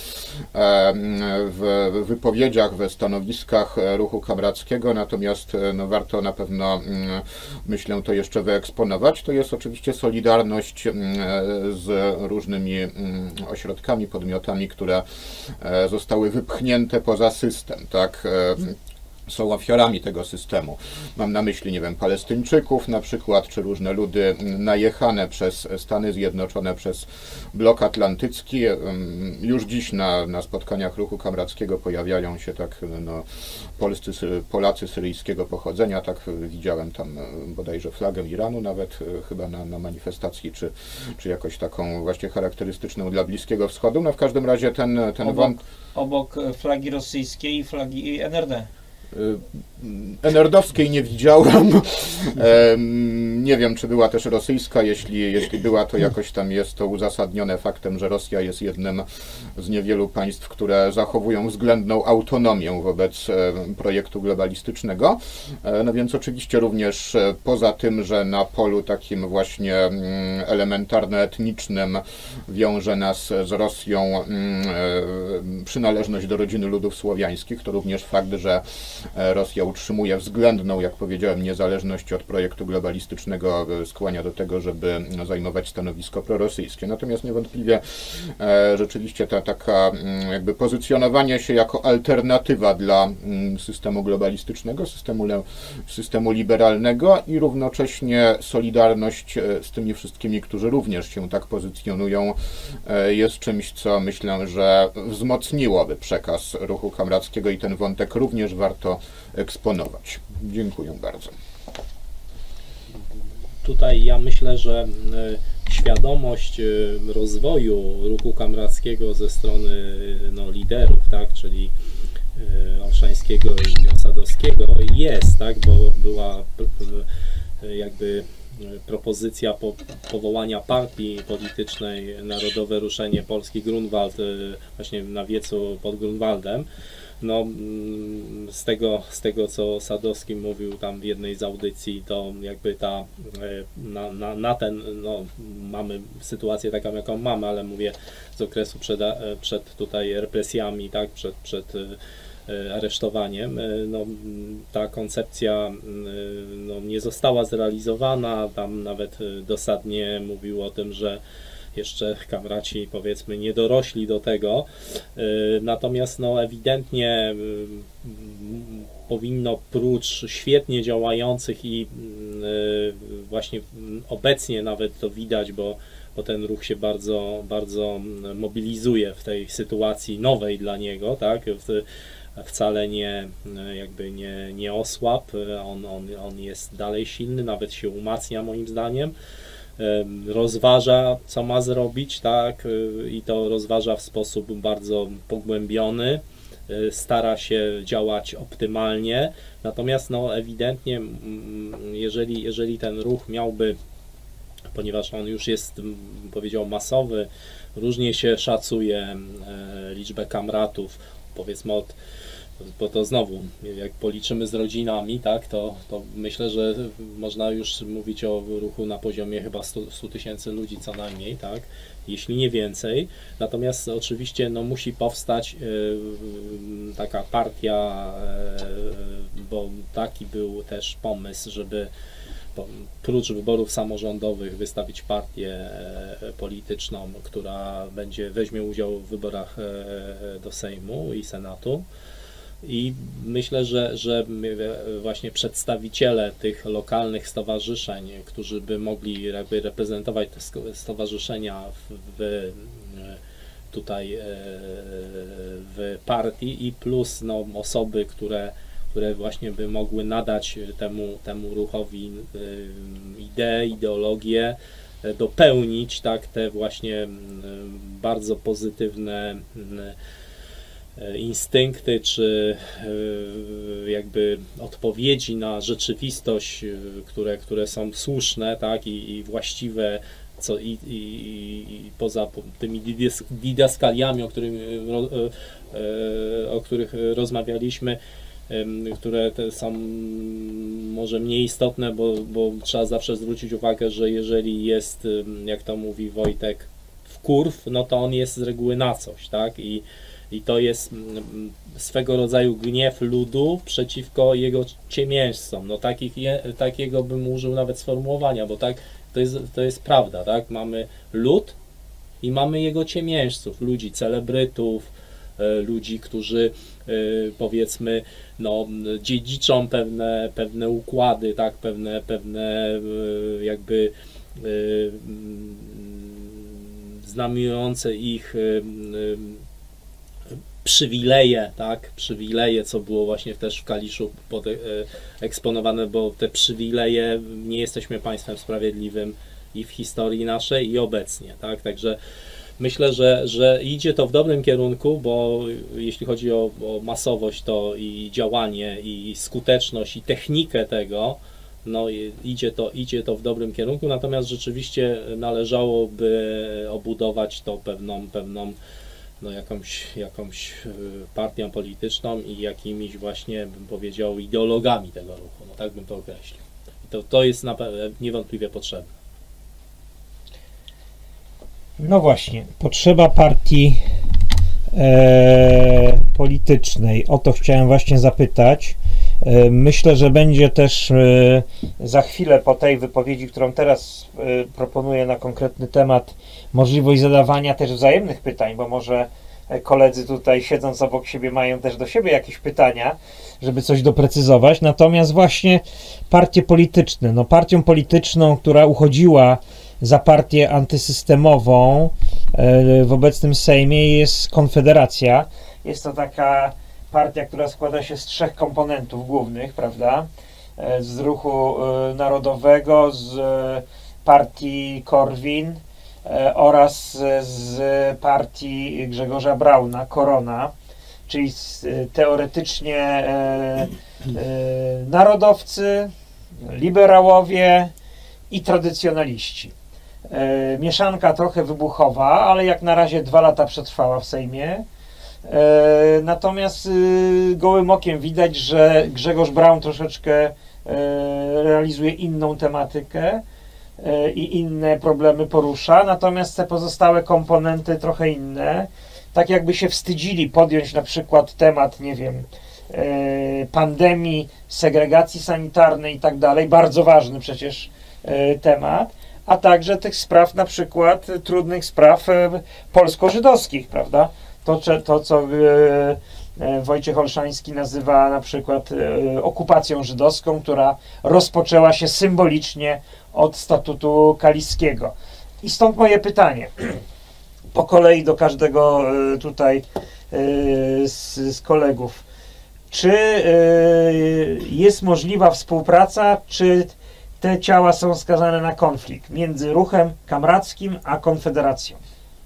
w wypowiedziach, we stanowiskach ruchu kamrackiego, natomiast no, warto na pewno, myślę, to jeszcze wyeksponować. To jest oczywiście solidarność z różnymi ośrodkami, podmiotami, które zostały wypchnięte poza system, tak? są ofiarami tego systemu. Mam na myśli, nie wiem, Palestyńczyków na przykład, czy różne ludy najechane przez Stany Zjednoczone, przez blok atlantycki. Już dziś na spotkaniach ruchu kamrackiego pojawiają się tak Polacy syryjskiego pochodzenia, tak widziałem tam bodajże flagę Iranu nawet chyba na manifestacji, czy jakoś taką właśnie charakterystyczną dla Bliskiego Wschodu. No w każdym razie ten obok flagi rosyjskiej i flagi NRD. NRD-owskiej nie widziałem. Nie wiem, czy była też rosyjska. Jeśli była, to jakoś tam jest to uzasadnione faktem, że Rosja jest jednym z niewielu państw, które zachowują względną autonomię wobec projektu globalistycznego. No więc oczywiście również poza tym, że na polu takim właśnie elementarno-etnicznym wiąże nas z Rosją przynależność do rodziny ludów słowiańskich, to również fakt, że Rosja utrzymuje względną, jak powiedziałem, niezależność od projektu globalistycznego, skłania do tego, żeby zajmować stanowisko prorosyjskie. Natomiast niewątpliwie rzeczywiście taka jakby pozycjonowanie się jako alternatywa dla systemu globalistycznego, systemu liberalnego i równocześnie solidarność z tymi wszystkimi, którzy również się tak pozycjonują, jest czymś, co myślę, że wzmocniłoby przekaz ruchu kamrackiego i ten wątek również warto eksponować. Dziękuję bardzo. Tutaj ja myślę, że świadomość rozwoju ruchu kamrackiego ze strony liderów, tak, czyli Olszańskiego i Osadowskiego jest, tak, bo była jakby propozycja powołania partii politycznej Narodowe Ruszenie Polski Grunwald właśnie na Wiecu pod Grunwaldem. No, z tego co Sadowski mówił tam w jednej z audycji, to jakby na ten, mamy sytuację taką, jaką mamy, ale mówię z okresu przed tutaj represjami, tak, przed aresztowaniem, ta koncepcja nie została zrealizowana, tam nawet dosadnie mówił o tym, że jeszcze kamraci, powiedzmy, nie dorośli do tego, natomiast ewidentnie powinno, prócz świetnie działających i właśnie obecnie nawet to widać, bo ten ruch się bardzo, bardzo mobilizuje w tej sytuacji nowej dla niego, tak, wcale nie osłabł, on jest dalej silny, nawet się umacnia moim zdaniem. Rozważa, co ma zrobić, tak, i to rozważa w sposób bardzo pogłębiony, stara się działać optymalnie, natomiast ewidentnie, jeżeli ten ruch miałby, ponieważ on już jest, powiedział, masowy, różnie się szacuje liczbę kamratów, powiedzmy bo to znowu, jak policzymy z rodzinami, tak, to myślę, że można już mówić o ruchu na poziomie chyba 100 tysięcy ludzi co najmniej, tak, jeśli nie więcej. Natomiast oczywiście musi powstać taka partia, bo taki był też pomysł, żeby prócz wyborów samorządowych wystawić partię polityczną, która weźmie udział w wyborach do Sejmu i Senatu. I myślę, że właśnie przedstawiciele tych lokalnych stowarzyszeń, którzy by mogli jakby reprezentować te stowarzyszenia tutaj w partii, i plus osoby, które właśnie by mogły nadać temu ruchowi ideologię, dopełnić, tak, te właśnie bardzo pozytywne instynkty, czy jakby odpowiedzi na rzeczywistość, które są słuszne, tak, i właściwe, i poza tymi didaskaliami, o których rozmawialiśmy, które są może mniej istotne, bo trzeba zawsze zwrócić uwagę, że jeżeli jest, jak to mówi Wojtek, wkurw, to on jest z reguły na coś, tak, i to jest swego rodzaju gniew ludu przeciwko jego ciemiężcom. Takiego bym użył nawet sformułowania, bo tak to jest prawda, tak? Mamy lud i mamy jego ciemiężców, ludzi, celebrytów, ludzi, którzy powiedzmy no, dziedziczą pewne układy, tak, pewne jakby znamieniujące ich przywileje, tak, przywileje, co było właśnie też w Kaliszu eksponowane, bo te przywileje, nie jesteśmy państwem sprawiedliwym i w historii naszej, i obecnie, tak, także myślę, że idzie to w dobrym kierunku, bo jeśli chodzi o masowość, to i działanie, i skuteczność, i technikę tego, no idzie to w dobrym kierunku, natomiast rzeczywiście należałoby obudować to pewną no jakąś partią polityczną i jakimiś właśnie, bym powiedział, ideologami tego ruchu, no tak bym to określił. To jest niewątpliwie potrzebne. No właśnie, potrzeba partii politycznej. O to chciałem właśnie zapytać. Myślę, że będzie też za chwilę po tej wypowiedzi, którą teraz proponuję na konkretny temat, możliwość zadawania też wzajemnych pytań, bo może koledzy tutaj siedząc obok siebie mają też do siebie jakieś pytania, żeby coś doprecyzować. Natomiast właśnie partie polityczne, no partią polityczną, która uchodziła za partię antysystemową w obecnym Sejmie jest Konfederacja. Jest to taka partia, która składa się z 3 komponentów głównych, prawda? Z Ruchu Narodowego, z partii Korwin oraz z partii Grzegorza Brauna, Korona, czyli teoretycznie narodowcy, liberałowie i tradycjonaliści. Mieszanka trochę wybuchowa, ale jak na razie 2 lata przetrwała w Sejmie. Natomiast gołym okiem widać, że Grzegorz Braun troszeczkę realizuje inną tematykę i inne problemy porusza, natomiast te pozostałe komponenty trochę inne. Tak jakby się wstydzili podjąć na przykład temat, nie wiem, pandemii, segregacji sanitarnej i tak dalej, bardzo ważny przecież temat, a także tych spraw, na przykład trudnych spraw polsko-żydowskich, prawda? To co Wojciech Olszański nazywa na przykład okupacją żydowską, która rozpoczęła się symbolicznie od statutu kaliskiego. I stąd moje pytanie, po kolei do każdego tutaj z kolegów. Czy jest możliwa współpraca, czy te ciała są skazane na konflikt między Ruchem Kamrackim a Konfederacją?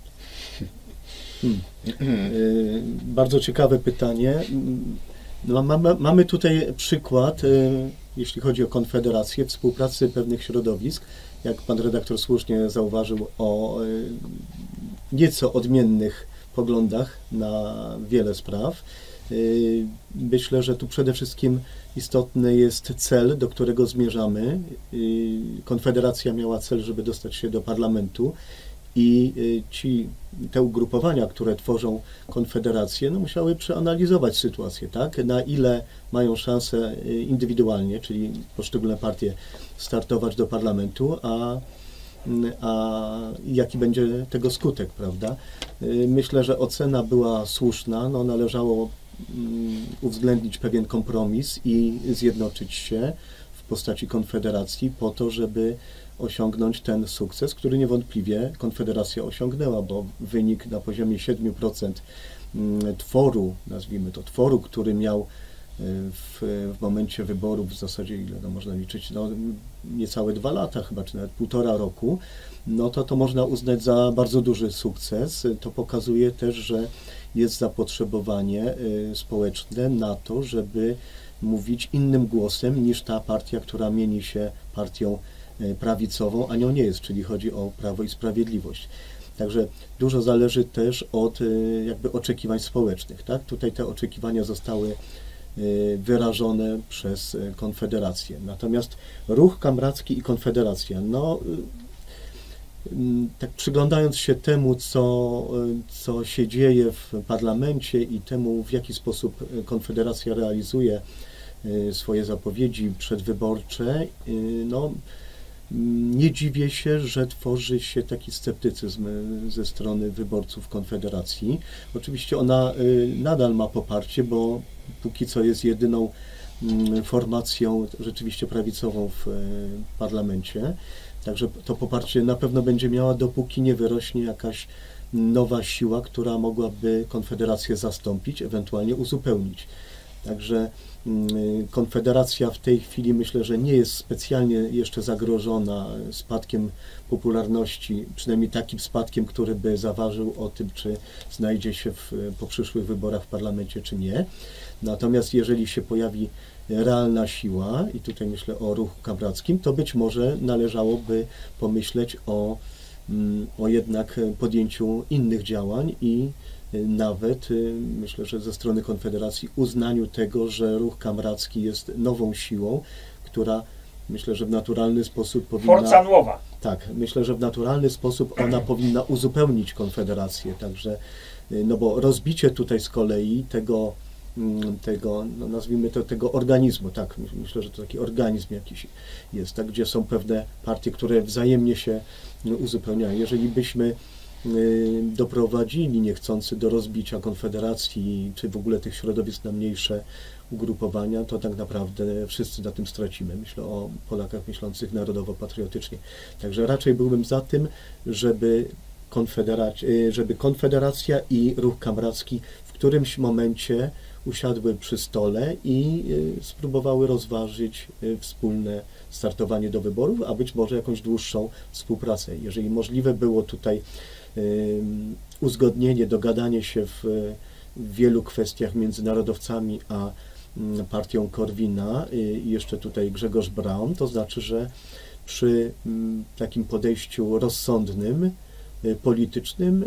Bardzo ciekawe pytanie. No, mamy tutaj przykład, jeśli chodzi o Konfederację, współpracy pewnych środowisk, jak pan redaktor słusznie zauważył, o nieco odmiennych poglądach na wiele spraw. Myślę, że tu przede wszystkim istotny jest cel, do którego zmierzamy. Konfederacja miała cel, żeby dostać się do parlamentu i te ugrupowania, które tworzą Konfederację, no musiały przeanalizować sytuację, tak? Na ile mają szansę indywidualnie, czyli poszczególne partie, startować do parlamentu, a jaki będzie tego skutek, prawda? Myślę, że ocena była słuszna, no należało uwzględnić pewien kompromis i zjednoczyć się w postaci Konfederacji po to, żeby osiągnąć ten sukces, który niewątpliwie Konfederacja osiągnęła, bo wynik na poziomie 7% tworu, nazwijmy to tworu, który miał w momencie wyborów w zasadzie, ile no, można liczyć, no, niecałe 2 lata chyba, czy nawet 1,5 roku, no to można uznać za bardzo duży sukces. To pokazuje też, że jest zapotrzebowanie społeczne na to, żeby mówić innym głosem niż ta partia, która mieni się partią prawicową, a nią nie jest, czyli chodzi o Prawo i Sprawiedliwość. Także dużo zależy też od jakby oczekiwań społecznych, tak? Tutaj te oczekiwania zostały wyrażone przez Konfederację. Natomiast Ruch Kamracki i Konfederacja, no tak przyglądając się temu, co się dzieje w parlamencie i temu, w jaki sposób Konfederacja realizuje swoje zapowiedzi przedwyborcze, no Nie dziwię się, że tworzy się taki sceptycyzm ze strony wyborców Konfederacji. Oczywiście ona nadal ma poparcie, bo póki co jest jedyną formacją rzeczywiście prawicową w parlamencie. Także to poparcie na pewno będzie miała, dopóki nie wyrośnie jakaś nowa siła, która mogłaby Konfederację zastąpić, ewentualnie uzupełnić. Także Konfederacja w tej chwili myślę, że nie jest specjalnie jeszcze zagrożona spadkiem popularności, przynajmniej takim spadkiem, który by zaważył o tym, czy znajdzie się po przyszłych wyborach w parlamencie, czy nie. Natomiast jeżeli się pojawi realna siła, i tutaj myślę o ruchu kamrackim, to być może należałoby pomyśleć o jednak podjęciu innych działań i nawet myślę, że ze strony Konfederacji uznaniu tego, że ruch kamracki jest nową siłą, która myślę, że w naturalny sposób powinna... Forza nowa. Tak, myślę, że w naturalny sposób ona powinna uzupełnić Konfederację, także, no bo rozbicie tutaj z kolei tego no nazwijmy to, tego organizmu, tak, myślę, że to taki organizm jakiś jest, tak, gdzie są pewne partie, które wzajemnie się uzupełniają. Jeżeli byśmy doprowadzili niechcący do rozbicia Konfederacji, czy w ogóle tych środowisk na mniejsze ugrupowania, to tak naprawdę wszyscy na tym stracimy. Myślę o Polakach myślących narodowo-patriotycznie. Także raczej byłbym za tym, żeby Konfederacja i ruch kamracki w którymś momencie usiadły przy stole i spróbowały rozważyć wspólne startowanie do wyborów, a być może jakąś dłuższą współpracę. Jeżeli możliwe było tutaj uzgodnienie, dogadanie się w wielu kwestiach między narodowcami a partią Korwina i jeszcze tutaj Grzegorz Braun, to znaczy, że przy takim podejściu rozsądnym, politycznym,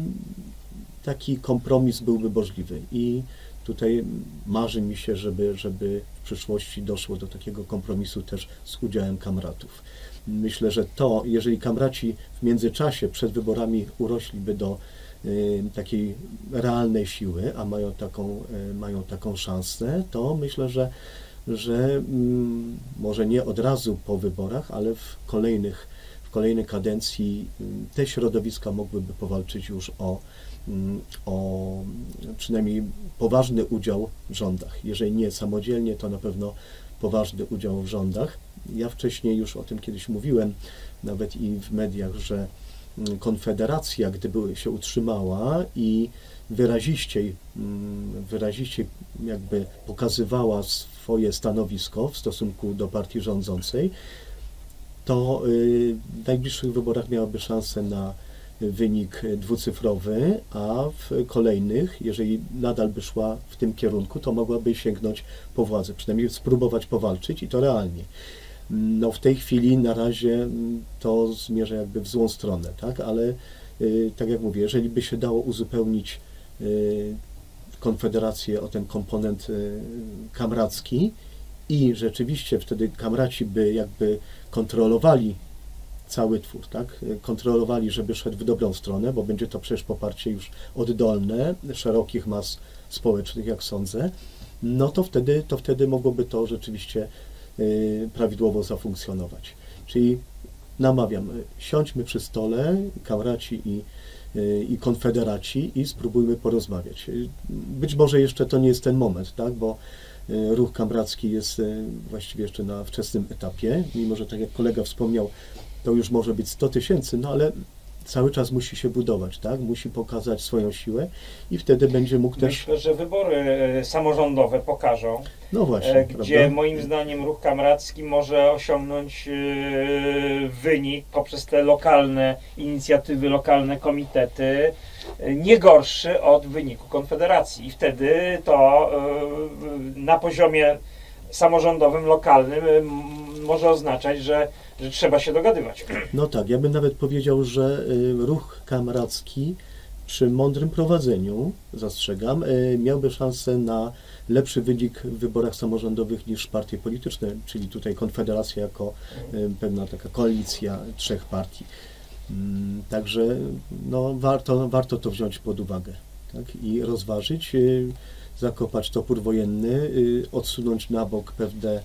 taki kompromis byłby możliwy i tutaj marzy mi się, żeby w przyszłości doszło do takiego kompromisu też z udziałem kamratów. Myślę, że to, jeżeli kamraci w międzyczasie przed wyborami urośliby do takiej realnej siły, a mają taką szansę, to myślę, że może nie od razu po wyborach, ale w kolejnej kadencji te środowiska mogłyby powalczyć już o przynajmniej poważny udział w rządach. Jeżeli nie samodzielnie, to na pewno poważny udział w rządach. Ja wcześniej już o tym kiedyś mówiłem, nawet i w mediach, że Konfederacja, gdyby się utrzymała i wyraziściej jakby pokazywała swoje stanowisko w stosunku do partii rządzącej, to w najbliższych wyborach miałaby szansę na wynik dwucyfrowy, a w kolejnych, jeżeli nadal by szła w tym kierunku, to mogłaby sięgnąć po władzę, przynajmniej spróbować powalczyć i to realnie. No w tej chwili na razie to zmierza jakby w złą stronę, tak, ale tak jak mówię, jeżeli by się dało uzupełnić Konfederację o ten komponent kamracki i rzeczywiście wtedy kamraci by jakby kontrolowali cały twór, tak? Kontrolowali, żeby szedł w dobrą stronę, bo będzie to przecież poparcie już oddolne, szerokich mas społecznych, jak sądzę, no to wtedy mogłoby to rzeczywiście prawidłowo zafunkcjonować. Czyli namawiam, siądźmy przy stole, kamraci i konfederaci i spróbujmy porozmawiać. Być może jeszcze to nie jest ten moment, tak? Bo ruch kamracki jest właściwie jeszcze na wczesnym etapie, mimo że tak jak kolega wspomniał, to już może być 100 000, no ale cały czas musi się budować, tak? Musi pokazać swoją siłę i wtedy będzie mógł też... Myślę, że wybory samorządowe pokażą, no właśnie, gdzie prawda? moim zdaniem ruch kamracki może osiągnąć wynik poprzez te lokalne inicjatywy, lokalne komitety, nie gorszy od wyniku Konfederacji. I wtedy to na poziomie samorządowym, lokalnym może oznaczać, że trzeba się dogadywać. No tak, ja bym nawet powiedział, że ruch kamracki przy mądrym prowadzeniu, zastrzegam, miałby szansę na lepszy wynik w wyborach samorządowych niż partie polityczne, czyli tutaj Konfederacja jako pewna taka koalicja 3 partii. Także no, warto to wziąć pod uwagę, tak? I rozważyć, zakopać topór wojenny, odsunąć na bok pewne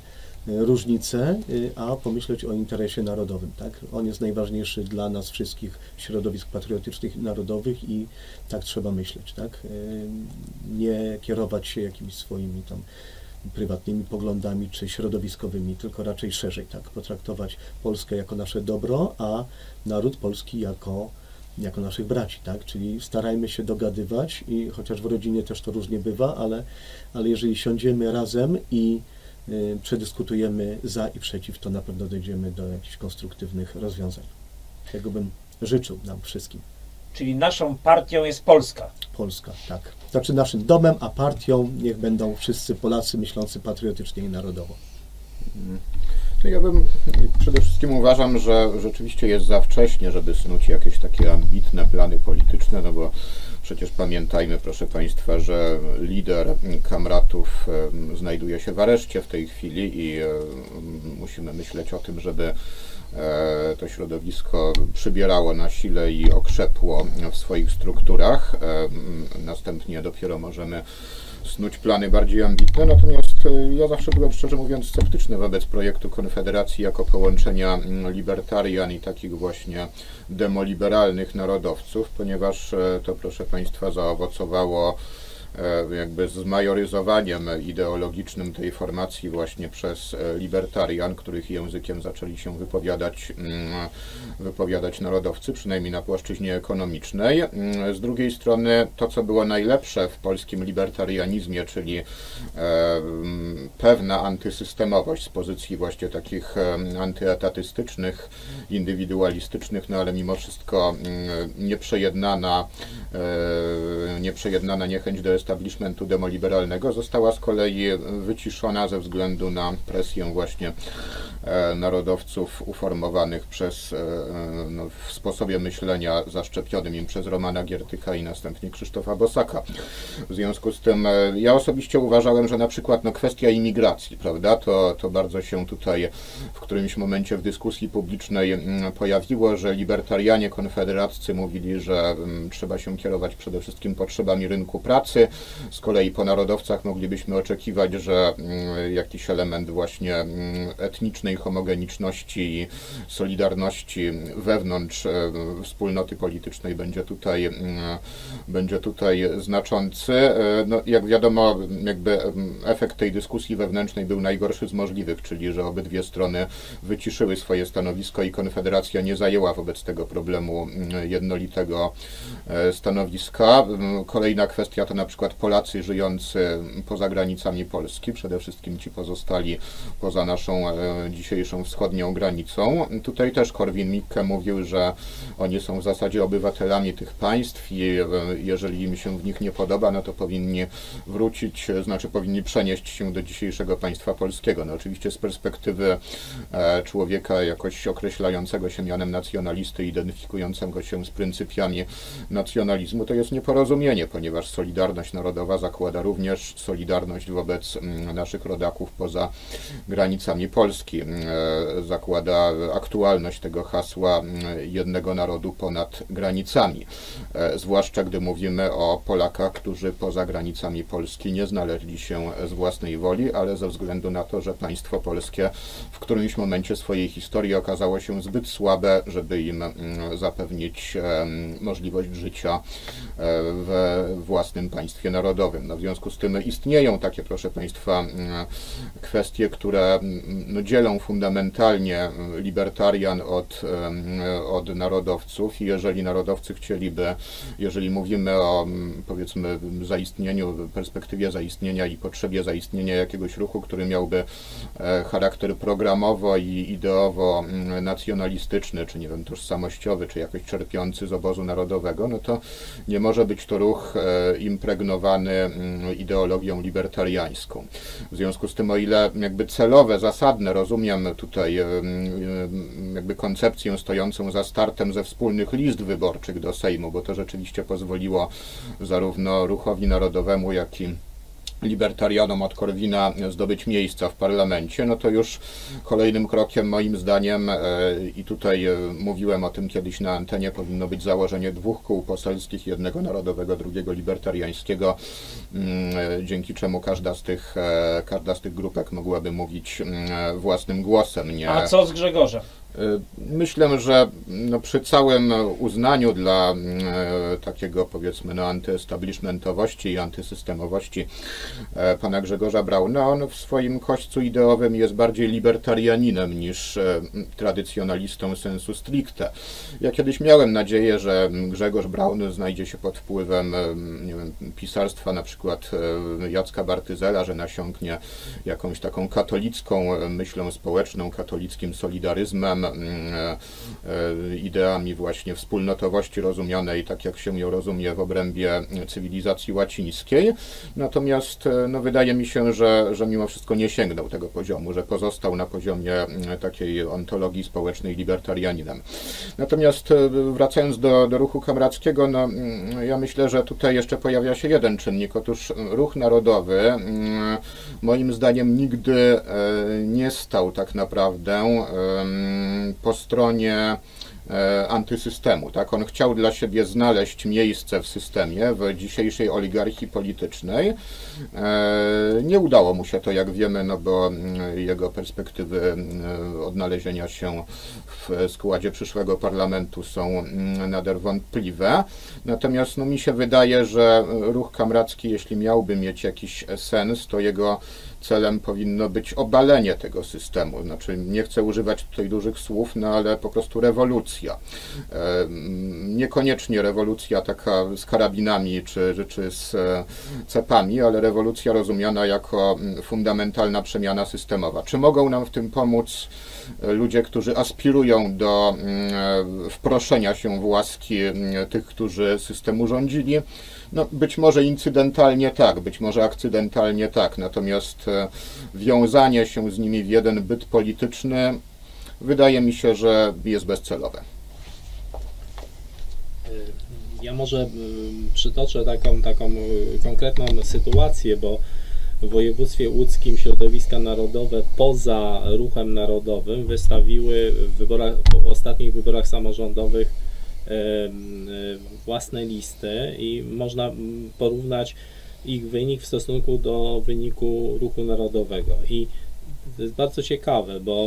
różnice, a pomyśleć o interesie narodowym, tak? On jest najważniejszy dla nas wszystkich środowisk patriotycznych i narodowych i tak trzeba myśleć, tak? Nie kierować się jakimiś swoimi tam prywatnymi poglądami czy środowiskowymi, tylko raczej szerzej, tak? Potraktować Polskę jako nasze dobro, a naród polski jako naszych braci, tak? Czyli starajmy się dogadywać i chociaż w rodzinie też to różnie bywa, ale jeżeli siądziemy razem i przedyskutujemy za i przeciw, to na pewno dojdziemy do jakichś konstruktywnych rozwiązań. Tego bym życzył nam wszystkim. Czyli naszą partią jest Polska. Polska, tak. Znaczy naszym domem, a partią niech będą wszyscy Polacy myślący patriotycznie i narodowo. Ja bym przede wszystkim uważam, że rzeczywiście jest za wcześnie, żeby snuć jakieś takie ambitne plany polityczne, no bo przecież pamiętajmy, proszę Państwa, że lider Kamratów znajduje się w areszcie w tej chwili i musimy myśleć o tym, żeby to środowisko przybierało na sile i okrzepło w swoich strukturach. Następnie dopiero możemy snuć plany bardziej ambitne, natomiast ja zawsze byłem, szczerze mówiąc, sceptyczny wobec projektu Konfederacji jako połączenia libertarian i takich właśnie demoliberalnych narodowców, ponieważ to, proszę Państwa, zaowocowało jakby zmajoryzowaniem ideologicznym tej formacji właśnie przez libertarian, których językiem zaczęli się wypowiadać narodowcy, przynajmniej na płaszczyźnie ekonomicznej. Z drugiej strony to, co było najlepsze w polskim libertarianizmie, czyli pewna antysystemowość z pozycji właśnie takich antyetatystycznych, indywidualistycznych, no ale mimo wszystko nieprzejednana niechęć do establishmentu demoliberalnego została z kolei wyciszona ze względu na presję właśnie narodowców uformowanych w sposobie myślenia zaszczepionym im przez Romana Giertycha i następnie Krzysztofa Bosaka. W związku z tym ja osobiście uważałem, że na przykład kwestia imigracji, prawda, to bardzo się tutaj w którymś momencie w dyskusji publicznej pojawiło, że libertarianie konfederaccy mówili, że trzeba się kierować przede wszystkim potrzebami rynku pracy. Z kolei po narodowcach moglibyśmy oczekiwać, że jakiś element właśnie etnicznej homogeniczności i solidarności wewnątrz wspólnoty politycznej będzie tutaj znaczący. No, jak wiadomo, jakby efekt tej dyskusji wewnętrznej był najgorszy z możliwych, czyli że obydwie strony wyciszyły swoje stanowisko i Konfederacja nie zajęła wobec tego problemu jednolitego stanowiska. Kolejna kwestia to na przykład Polacy żyjący poza granicami Polski, przede wszystkim ci pozostali poza naszą dzisiejszą wschodnią granicą. Tutaj też Korwin-Mikke mówił, że oni są w zasadzie obywatelami tych państw i jeżeli im się w nich nie podoba, no to powinni wrócić, znaczy powinni przenieść się do dzisiejszego państwa polskiego. No oczywiście z perspektywy człowieka jakoś określającego się mianem nacjonalisty, identyfikującego się z pryncypiami nacjonalizmu, to jest nieporozumienie, ponieważ Solidarność Narodowa zakłada również solidarność wobec naszych rodaków poza granicami Polski. Zakłada aktualność tego hasła jednego narodu ponad granicami. Zwłaszcza gdy mówimy o Polakach, którzy poza granicami Polski nie znaleźli się z własnej woli, ale ze względu na to, że państwo polskie w którymś momencie swojej historii okazało się zbyt słabe, żeby im zapewnić możliwość życia we własnym państwie narodowym. No, w związku z tym istnieją takie, proszę Państwa, kwestie, które dzielą fundamentalnie libertarian od narodowców i jeżeli narodowcy chcieliby, jeżeli mówimy o, powiedzmy, zaistnieniu, perspektywie zaistnienia i potrzebie zaistnienia jakiegoś ruchu, który miałby charakter programowo i ideowo nacjonalistyczny, czy nie wiem, tożsamościowy, czy jakoś czerpiący z obozu narodowego, no to nie może być to ruch impregnowany ideologią libertariańską. W związku z tym, o ile jakby celowe, zasadne rozumiem tutaj jakby koncepcję stojącą za startem ze wspólnych list wyborczych do Sejmu, bo to rzeczywiście pozwoliło zarówno ruchowi narodowemu, jak i libertarianom od Korwina zdobyć miejsca w parlamencie, no to już kolejnym krokiem moim zdaniem, i tutaj mówiłem o tym kiedyś na antenie, powinno być założenie 2 kół poselskich, jednego narodowego, drugiego libertariańskiego, dzięki czemu każda z tych grupek mogłaby mówić własnym głosem. Nie... A co z Grzegorzem? Myślę, że no, przy całym uznaniu dla takiego, powiedzmy, no, antyestablishmentowości i antysystemowości pana Grzegorza Brauna, on w swoim kośćcu ideowym jest bardziej libertarianinem niż tradycjonalistą sensu stricte. Ja kiedyś miałem nadzieję, że Grzegorz Braun znajdzie się pod wpływem, nie wiem, pisarstwa na przykład Jacka Bartyzela, że nasiąknie jakąś taką katolicką myślą społeczną, katolickim solidaryzmem, ideami właśnie wspólnotowości rozumianej tak, jak się ją rozumie w obrębie cywilizacji łacińskiej. Natomiast no, wydaje mi się, że mimo wszystko nie sięgnął tego poziomu, że pozostał na poziomie takiej ontologii społecznej libertarianinem. Natomiast wracając do ruchu kamrackiego, no, ja myślę, że tutaj jeszcze pojawia się jeden czynnik. Otóż ruch narodowy moim zdaniem nigdy nie stał tak naprawdę po stronie antysystemu. Tak? On chciał dla siebie znaleźć miejsce w systemie, w dzisiejszej oligarchii politycznej. Nie udało mu się to, jak wiemy, no bo jego perspektywy odnalezienia się w składzie przyszłego parlamentu są nader wątpliwe. Natomiast no, mi się wydaje, że ruch kamracki, jeśli miałby mieć jakiś sens, to jego celem powinno być obalenie tego systemu. Znaczy, nie chcę używać tutaj dużych słów, no ale po prostu rewolucja. Niekoniecznie rewolucja taka z karabinami czy z cepami, ale rewolucja rozumiana jako fundamentalna przemiana systemowa. Czy mogą nam w tym pomóc ludzie, którzy aspirują do wproszenia się w łaski tych, którzy system urządzili? No, być może incydentalnie tak, być może akcydentalnie tak, natomiast wiązanie się z nimi w jeden byt polityczny wydaje mi się, że jest bezcelowe. Ja może przytoczę taką konkretną sytuację, bo w województwie łódzkim środowiska narodowe poza ruchem narodowym wystawiły w ostatnich wyborach samorządowych własne listy i można porównać ich wynik w stosunku do wyniku ruchu narodowego. I to jest bardzo ciekawe, bo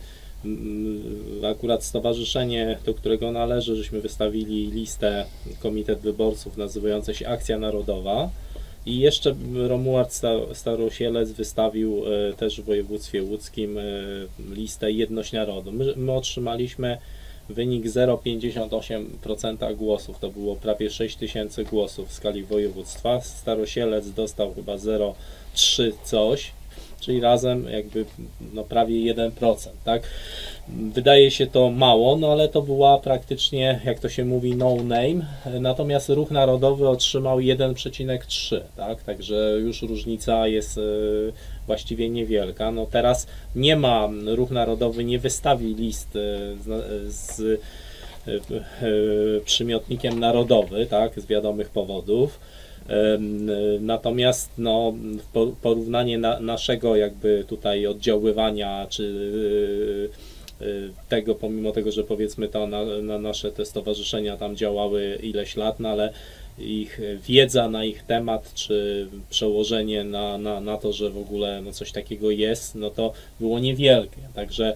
akurat stowarzyszenie, do którego należy, żeśmy wystawili listę Komitet Wyborców nazywające się Akcja Narodowa i jeszcze Romuald Starosielec wystawił też w województwie łódzkim listę Jedność Narodu. My otrzymaliśmy wynik 0,58% głosów, to było prawie 6 000 głosów w skali województwa. Starosielec dostał chyba 0,3 coś, czyli razem jakby no prawie 1%, tak? Wydaje się to mało, no ale to była praktycznie, jak to się mówi, no name, natomiast ruch narodowy otrzymał 1,3, tak? Także już różnica jest właściwie niewielka. No teraz nie ma, ruch narodowy nie wystawi list z przymiotnikiem narodowy, tak? Z wiadomych powodów. Natomiast no, porównanie naszego jakby tutaj oddziaływania, czy tego, pomimo tego, że powiedzmy to na nasze te stowarzyszenia tam działały ileś lat, no ale ich wiedza na ich temat, czy przełożenie na to, że w ogóle no coś takiego jest, no to było niewielkie. Także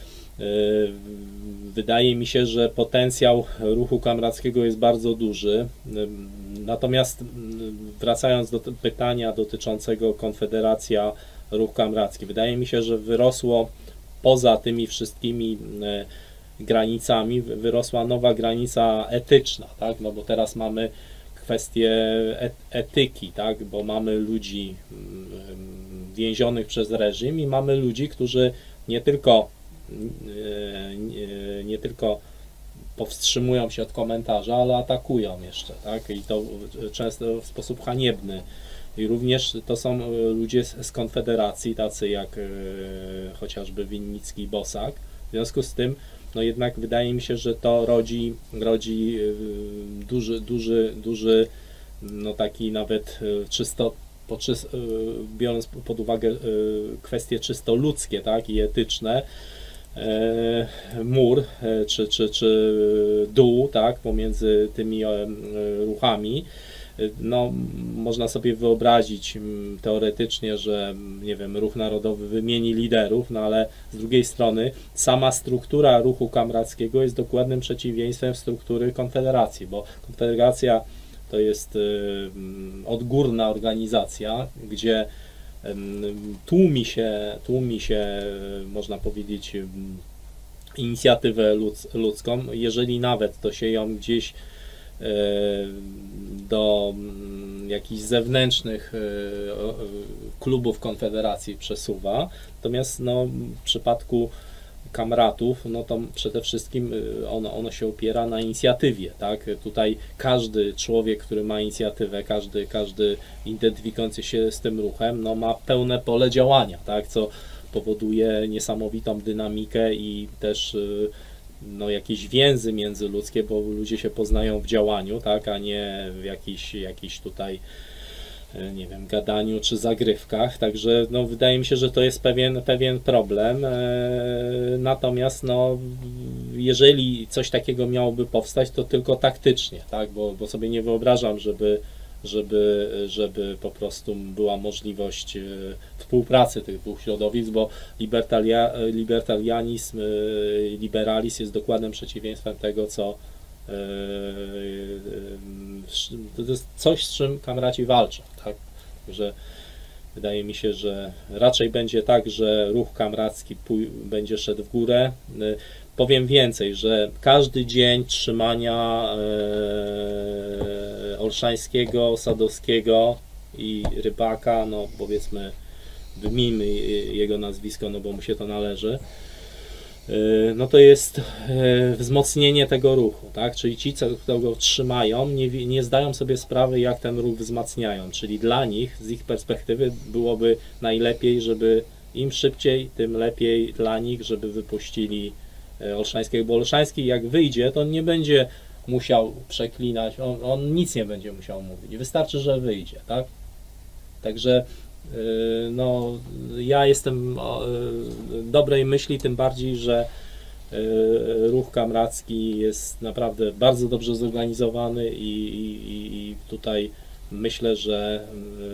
wydaje mi się, że potencjał ruchu kamrackiego jest bardzo duży. Natomiast wracając do pytania dotyczącego Konfederacja, ruch kamracki, wydaje mi się, że wyrosło poza tymi wszystkimi granicami, wyrosła nowa granica etyczna, tak? No bo teraz mamy kwestię etyki, tak? Bo mamy ludzi więzionych przez reżim i mamy ludzi, którzy nie tylko powstrzymują się od komentarza, ale atakują jeszcze, tak? I to często w sposób haniebny. I również to są ludzie z Konfederacji, tacy jak chociażby Winnicki i Bosak. W związku z tym, no jednak wydaje mi się, że to rodzi duży, no taki nawet czysto biorąc pod uwagę kwestie czysto ludzkie, tak, i etyczne, mur czy dół, tak, pomiędzy tymi ruchami. No, można sobie wyobrazić teoretycznie, że nie wiem, Ruch Narodowy wymieni liderów, no ale z drugiej strony sama struktura ruchu kamrackiego jest dokładnym przeciwieństwem struktury Konfederacji, bo Konfederacja to jest odgórna organizacja, gdzie tłumi się, można powiedzieć, inicjatywę ludzką, jeżeli nawet to się ją gdzieś do jakichś zewnętrznych klubów Konfederacji przesuwa. Natomiast no, w przypadku kamratów, no to przede wszystkim ono się opiera na inicjatywie, tak? Tutaj każdy człowiek, który ma inicjatywę, każdy identyfikujący się z tym ruchem, no ma pełne pole działania, tak? Co powoduje niesamowitą dynamikę i też no, jakieś więzy międzyludzkie, bo ludzie się poznają w działaniu, tak, a nie w jakiś tutaj, nie wiem, gadaniu czy zagrywkach, także no, wydaje mi się, że to jest pewien problem, natomiast no, jeżeli coś takiego miałoby powstać, to tylko taktycznie, tak, bo sobie nie wyobrażam, żeby po prostu była możliwość współpracy tych dwóch środowisk, bo libertarianizm, liberalizm jest dokładnym przeciwieństwem tego, co to jest coś, z czym kamraci walczą, tak? Także wydaje mi się, że raczej będzie tak, że ruch kamracki będzie szedł w górę. Powiem więcej, że każdy dzień trzymania Olszańskiego, Sadowskiego i Rybaka, no powiedzmy, wymijmy jego nazwisko, no bo mu się to należy, no to jest wzmocnienie tego ruchu, tak? Czyli ci, co go trzymają, nie zdają sobie sprawy, jak ten ruch wzmacniają, czyli dla nich, z ich perspektywy byłoby najlepiej, żeby im szybciej, tym lepiej dla nich, żeby wypuścili Olszańskiego, bo Olszański jak wyjdzie, to on nie będzie musiał przeklinać, on nic nie będzie musiał mówić, wystarczy, że wyjdzie, tak? Także no, ja jestem dobrej myśli, tym bardziej, że ruch kamracki jest naprawdę bardzo dobrze zorganizowany i tutaj myślę, że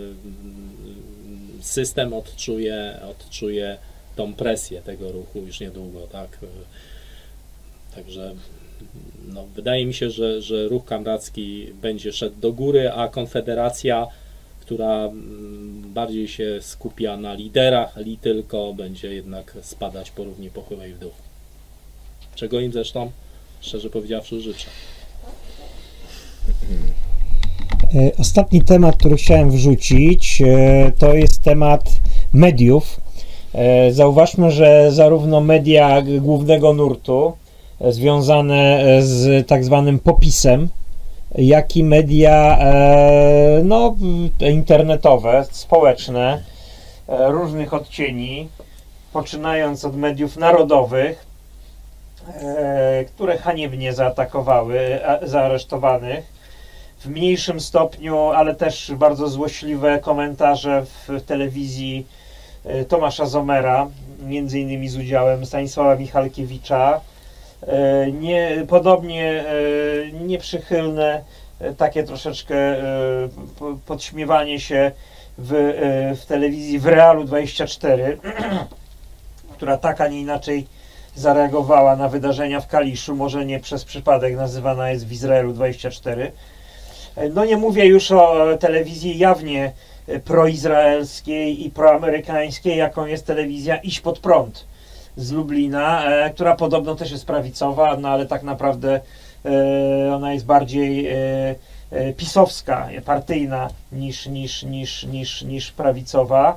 system odczuje tą presję tego ruchu już niedługo, tak? Także no, wydaje mi się, że ruch kamracki będzie szedł do góry, a Konfederacja, która bardziej się skupia na liderach, tylko będzie jednak spadać po równi pochyłej w dół. Czego im zresztą, szczerze powiedziawszy, życzę. Ostatni temat, który chciałem wrzucić, to jest temat mediów. Zauważmy, że zarówno media głównego nurtu związane z tak zwanym popisem, jak i media no, internetowe, społeczne, różnych odcieni, poczynając od mediów narodowych, które haniebnie zaatakowały zaaresztowanych, w mniejszym stopniu, ale też bardzo złośliwe komentarze w telewizji Tomasza Zommera, między innymi z udziałem Stanisława Michalkiewicza, podobnie nieprzychylne, takie troszeczkę podśmiewanie się w telewizji w Realu 24, która tak, a nie inaczej zareagowała na wydarzenia w Kaliszu, może nie przez przypadek nazywana jest w Izraelu 24. No nie mówię już o telewizji jawnie proizraelskiej i proamerykańskiej, jaką jest telewizja Iść Pod Prąd z Lublina, która podobno też jest prawicowa, no ale tak naprawdę ona jest bardziej pisowska, partyjna niż prawicowa.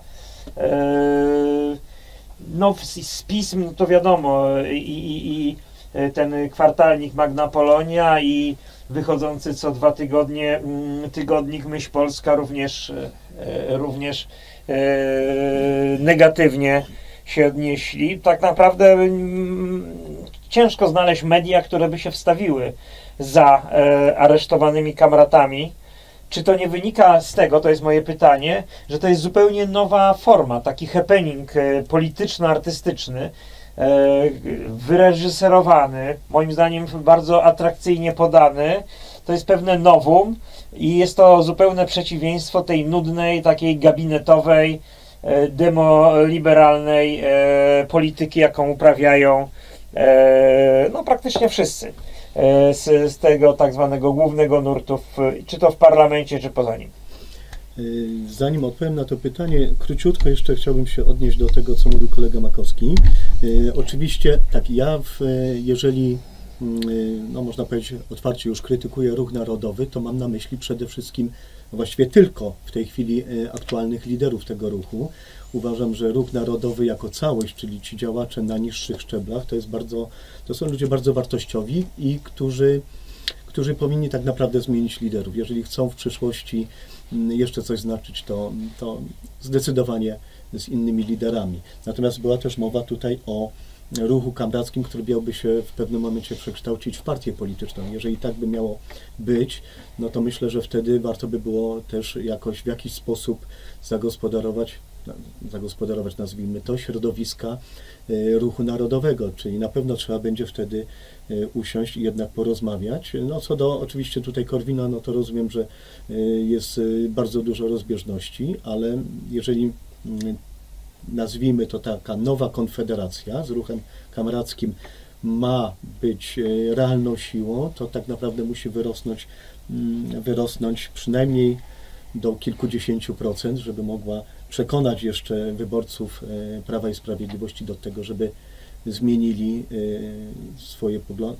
No z pism to wiadomo i ten kwartalnik Magna Polonia i wychodzący co 2 tygodnie tygodnik Myśl Polska również negatywnie się odnieśli. Tak naprawdę ciężko znaleźć media, które by się wstawiły za aresztowanymi kamratami. Czy to nie wynika z tego, to jest moje pytanie, że to jest zupełnie nowa forma, taki happening polityczno-artystyczny, wyreżyserowany, moim zdaniem bardzo atrakcyjnie podany. To jest pewne novum i jest to zupełne przeciwieństwo tej nudnej, takiej gabinetowej, demoliberalnej polityki, jaką uprawiają no praktycznie wszyscy z tego tak zwanego głównego nurtu, czy to w parlamencie, czy poza nim. Zanim odpowiem na to pytanie, króciutko jeszcze chciałbym się odnieść do tego, co mówił kolega Makowski. Oczywiście, tak, jeżeli, no można powiedzieć, otwarcie już krytykuję ruch narodowy, to mam na myśli przede wszystkim, właściwie tylko w tej chwili aktualnych liderów tego ruchu. Uważam, że ruch narodowy jako całość, czyli ci działacze na niższych szczeblach, to są ludzie bardzo wartościowi i którzy powinni tak naprawdę zmienić liderów. Jeżeli chcą w przyszłości jeszcze coś znaczyć, to zdecydowanie z innymi liderami. Natomiast była też mowa tutaj o ruchu kamrackim, który miałby się w pewnym momencie przekształcić w partię polityczną. Jeżeli tak by miało być, no to myślę, że wtedy warto by było też jakoś w jakiś sposób zagospodarować, nazwijmy to, środowiska ruchu narodowego, czyli na pewno trzeba będzie wtedy usiąść i jednak porozmawiać. No co do oczywiście tutaj Korwina, no to rozumiem, że jest bardzo dużo rozbieżności, ale jeżeli nazwijmy to taka nowa konfederacja z ruchem kamrackim ma być realną siłą, to tak naprawdę musi wyrosnąć przynajmniej do kilkudziesięciu procent, żeby mogła przekonać jeszcze wyborców Prawa i Sprawiedliwości do tego, żeby zmienili swoje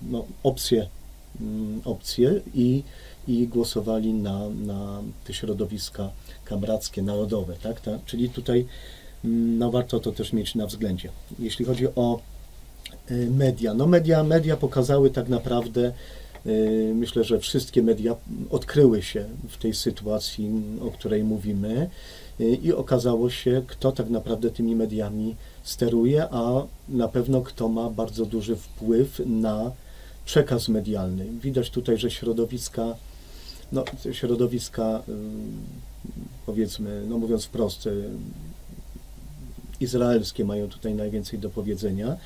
opcje i głosowali na te środowiska kamrackie, narodowe. Tak? Czyli tutaj no, warto to też mieć na względzie. Jeśli chodzi o media, no media pokazały tak naprawdę, myślę, że wszystkie media odkryły się w tej sytuacji, o której mówimy i okazało się, kto tak naprawdę tymi mediami steruje, a na pewno kto ma bardzo duży wpływ na przekaz medialny. Widać tutaj, że środowiska powiedzmy, no mówiąc wprost, izraelskie mają tutaj najwięcej do powiedzenia.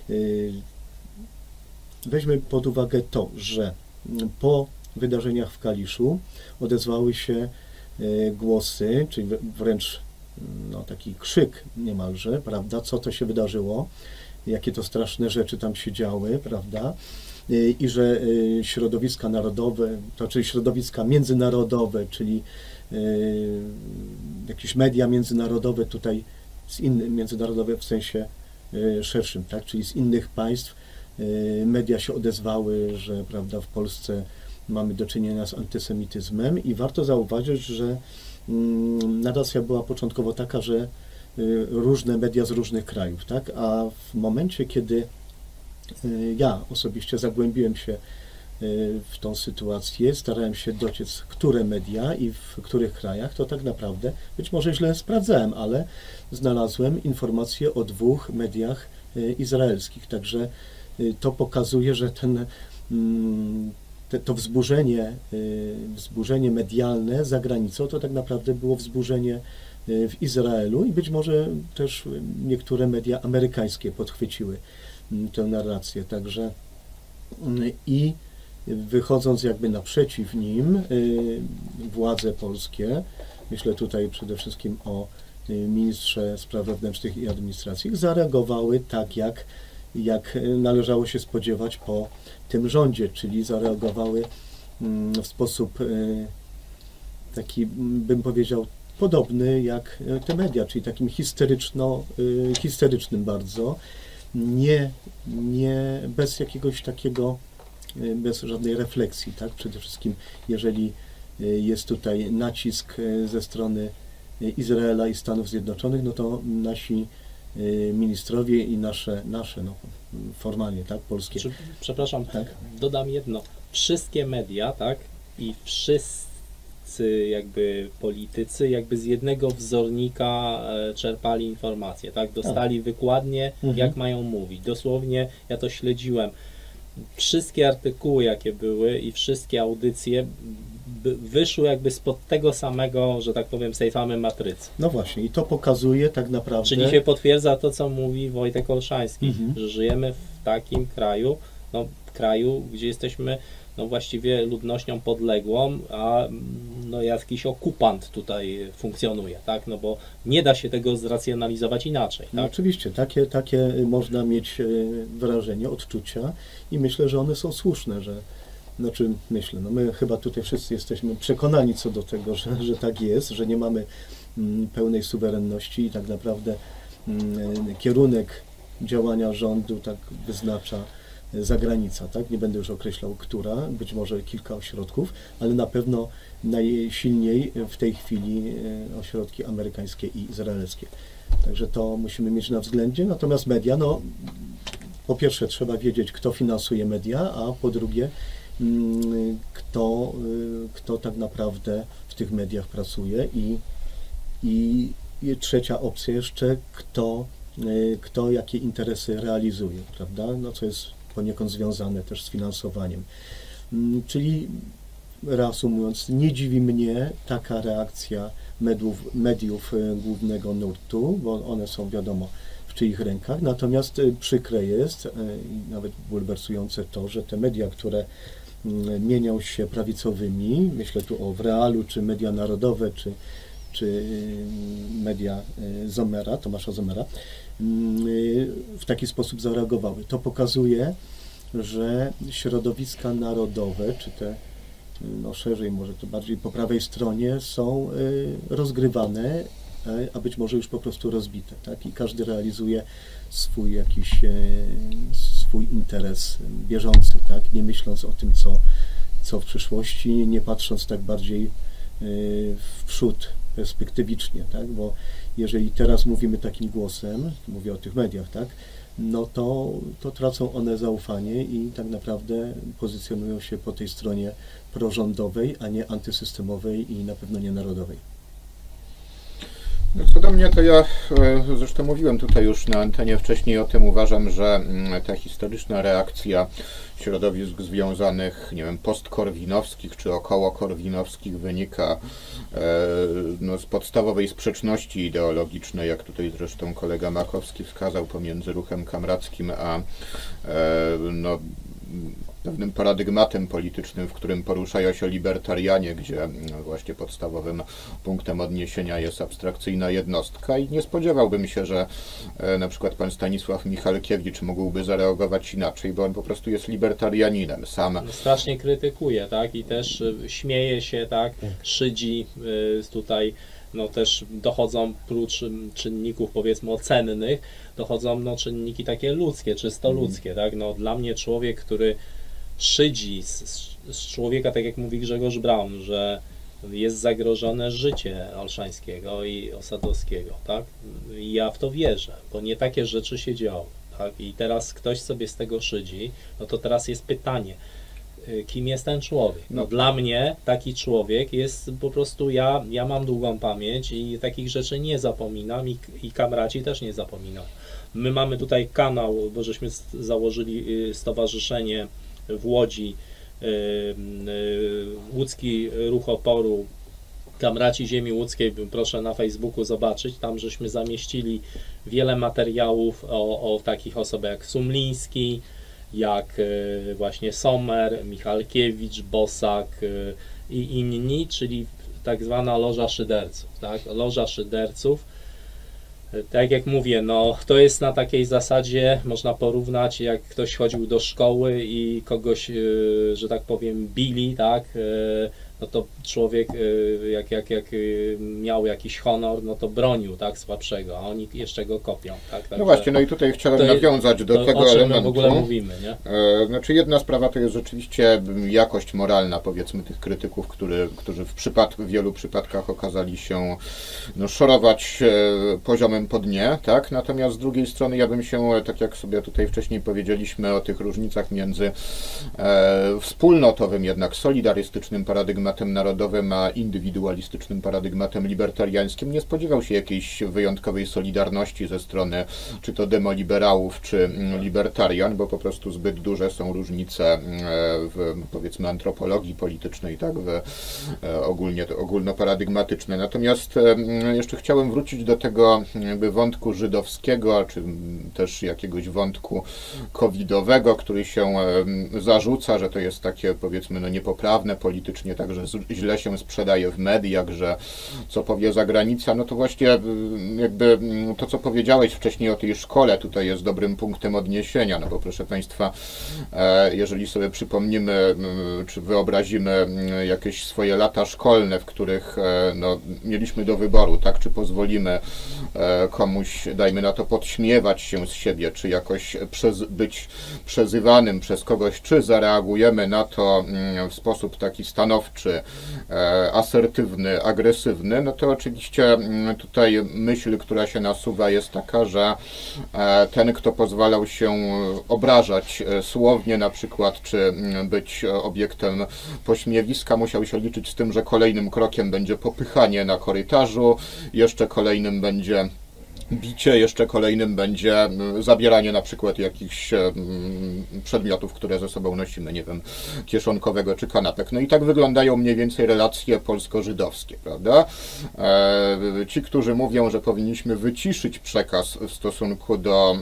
Weźmy pod uwagę to, że po wydarzeniach w Kaliszu odezwały się głosy, czyli wręcz no, taki krzyk niemalże, prawda, co to się wydarzyło, jakie to straszne rzeczy tam się działy, prawda, i że środowiska narodowe, to czyli środowiska międzynarodowe, czyli jakieś media międzynarodowe tutaj, międzynarodowe w sensie szerszym, tak, czyli z innych państw media się odezwały, że prawda, w Polsce mamy do czynienia z antysemityzmem i warto zauważyć, że narracja była początkowo taka, że różne media z różnych krajów, tak, a w momencie, kiedy ja osobiście zagłębiłem się w tą sytuację, starałem się dociec, które media i w których krajach, to tak naprawdę, być może źle sprawdzałem, ale znalazłem informacje o 2 mediach izraelskich, także to pokazuje, że to wzburzenie medialne za granicą to tak naprawdę było wzburzenie w Izraelu i być może też niektóre media amerykańskie podchwyciły tę narrację, także i wychodząc jakby naprzeciw nim, władze polskie, myślę tutaj przede wszystkim o ministrze spraw wewnętrznych i administracji, zareagowały tak, jak należało się spodziewać po tym rządzie, czyli zareagowały w sposób taki, bym powiedział, podobny jak te media, czyli takim histerycznym bardzo, nie bez jakiegoś takiego, bez żadnej refleksji, tak? Przede wszystkim, jeżeli jest tutaj nacisk ze strony Izraela i Stanów Zjednoczonych, no to nasi ministrowie i nasze no, formalnie, tak, polskie. Przepraszam, tak? Dodam jedno. Wszystkie media, tak, i wszyscy jakby politycy jakby z jednego wzornika czerpali informacje, tak, dostali wykładnie, jak mają mówić. Dosłownie, ja to śledziłem. Wszystkie artykuły, jakie były i wszystkie audycje wyszły jakby spod tego samego, że tak powiem, z tej samej matrycy. No właśnie, i to pokazuje tak naprawdę... Czyli się potwierdza to, co mówi Wojtek Olszański, że żyjemy w takim kraju, gdzie jesteśmy właściwie ludnością podległą, a jakiś okupant tutaj funkcjonuje, tak? No bo nie da się tego zracjonalizować inaczej. Tak? No oczywiście, takie można mieć wrażenie, odczucia i myślę, że one są słuszne, my chyba tutaj wszyscy jesteśmy przekonani co do tego, że tak jest, że nie mamy pełnej suwerenności i tak naprawdę kierunek działania rządu tak wyznacza zagranica, tak? Nie będę już określał, która, być może kilka ośrodków, ale na pewno najsilniej w tej chwili ośrodki amerykańskie i izraelskie. Także to musimy mieć na względzie. Natomiast media, po pierwsze trzeba wiedzieć, kto finansuje media, a po drugie, kto tak naprawdę w tych mediach pracuje i trzecia opcja jeszcze, kto jakie interesy realizuje, prawda? Co jest poniekąd związane też z finansowaniem. Czyli reasumując, nie dziwi mnie taka reakcja mediów głównego nurtu, bo one są wiadomo w czyich rękach, natomiast przykre jest i nawet bulwersujące to, że te media, które mienią się prawicowymi, myślę tu o Realu, czy Media Narodowe, czy media Tomasza Zommera, w taki sposób zareagowały. To pokazuje, że środowiska narodowe, czy te szerzej, może to bardziej po prawej stronie, są rozgrywane, a być może już po prostu rozbite, tak? I każdy realizuje swój interes bieżący, tak? Nie myśląc o tym, co w przyszłości, nie patrząc tak bardziej w przód, perspektywicznie, tak? Bo jeżeli teraz mówimy takim głosem, mówię o tych mediach, tak? To tracą one zaufanie i tak naprawdę pozycjonują się po tej stronie prorządowej, a nie antysystemowej i na pewno nie narodowej. Co do mnie, to ja zresztą mówiłem tutaj już na antenie wcześniej o tym, uważam, że ta historyczna reakcja środowisk związanych, nie wiem, postkorwinowskich czy okołokorwinowskich wynika z podstawowej sprzeczności ideologicznej, jak tutaj zresztą kolega Makowski wskazał, pomiędzy ruchem kamrackim a pewnym paradygmatem politycznym, w którym poruszają się libertarianie, gdzie właśnie podstawowym punktem odniesienia jest abstrakcyjna jednostka i nie spodziewałbym się, że na przykład pan Stanisław Michalkiewicz mógłby zareagować inaczej, bo on po prostu jest libertarianinem sam. Strasznie krytykuje, tak? I też śmieje się, tak? Szydzi tutaj, też dochodzą prócz czynników, powiedzmy, ocennych, dochodzą czynniki takie ludzkie, czysto ludzkie, tak? Dla mnie człowiek, który szydzi z człowieka, tak jak mówi Grzegorz Braun, że jest zagrożone życie Olszańskiego i Osadowskiego, tak? I ja w to wierzę, bo nie takie rzeczy się działy, tak? I teraz ktoś sobie z tego szydzi, to teraz jest pytanie, kim jest ten człowiek? Dla mnie taki człowiek jest po prostu, ja mam długą pamięć i takich rzeczy nie zapominam i kamraci też nie zapominają. My mamy tutaj kanał, bo żeśmy założyli stowarzyszenie w Łodzi, Łódzki Ruch Oporu, Kamraci Ziemi Łódzkiej, proszę na Facebooku zobaczyć, tam żeśmy zamieścili wiele materiałów o takich osobach jak Sumliński, jak właśnie Sommer, Michalkiewicz, Bosak i inni, czyli tak zwana Loża Szyderców, tak? Loża Szyderców. Tak jak mówię, to jest na takiej zasadzie, można porównać, jak ktoś chodził do szkoły i kogoś, że tak powiem, bili, tak, to człowiek, jak miał jakiś honor, to bronił, tak, słabszego, a oni jeszcze go kopią, tak. No właśnie, i tutaj chciałem nawiązać do tego elementu. W ogóle mówimy, nie? Znaczy jedna sprawa to jest rzeczywiście jakość moralna, powiedzmy, tych krytyków, którzy w wielu przypadkach okazali się szorować poziomem po dnie, tak? Natomiast z drugiej strony ja bym się, tak jak sobie tutaj wcześniej powiedzieliśmy o tych różnicach między wspólnotowym, jednak solidarystycznym paradygmatem paradygmatem narodowym, a indywidualistycznym paradygmatem libertariańskim, nie spodziewał się jakiejś wyjątkowej solidarności ze strony czy to demoliberałów, czy libertarian, bo po prostu zbyt duże są różnice w, powiedzmy, antropologii politycznej, tak, w ogólnoparadygmatycznej. Natomiast jeszcze chciałem wrócić do tego jakby wątku żydowskiego, czy też jakiegoś wątku covidowego, który się zarzuca, że to jest takie, powiedzmy, no niepoprawne politycznie, także źle się sprzedaje w mediach, że co powie zagranica, no to właśnie jakby to, co powiedziałeś wcześniej o tej szkole, tutaj jest dobrym punktem odniesienia, no bo proszę Państwa, jeżeli sobie przypomnimy, czy wyobrazimy jakieś swoje lata szkolne, w których no, mieliśmy do wyboru, tak, czy pozwolimy komuś, dajmy na to, podśmiewać się z siebie, czy jakoś być przezywanym przez kogoś, czy zareagujemy na to w sposób taki stanowczy, asertywny, agresywny, no to oczywiście tutaj myśl, która się nasuwa, jest taka, że ten, kto pozwalał się obrażać słownie na przykład, czy być obiektem pośmiewiska, musiał się liczyć z tym, że kolejnym krokiem będzie popychanie na korytarzu, jeszcze kolejnym będzie bicie, jeszcze kolejnym będzie zabieranie na przykład jakichś przedmiotów, które ze sobą nosimy, nie wiem, kieszonkowego czy kanapek. No i tak wyglądają mniej więcej relacje polsko-żydowskie, prawda? Ci, którzy mówią, że powinniśmy wyciszyć przekaz w stosunku do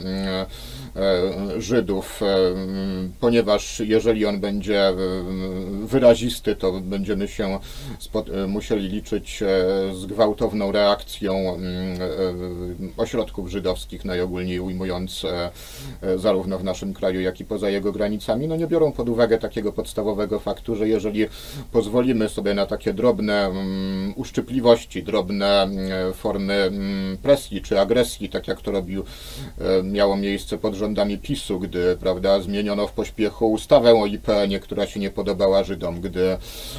Żydów, ponieważ jeżeli on będzie wyrazisty, to będziemy się musieli liczyć z gwałtowną reakcją ośrodków żydowskich, najogólniej ujmując, zarówno w naszym kraju, jak i poza jego granicami, no nie biorą pod uwagę takiego podstawowego faktu, że jeżeli pozwolimy sobie na takie drobne uszczypliwości, drobne formy presji czy agresji, tak jak to miało miejsce pod rządami PiS-u, gdy, prawda, zmieniono w pośpiechu ustawę o IPN-ie, która się nie podobała Żydom, gdy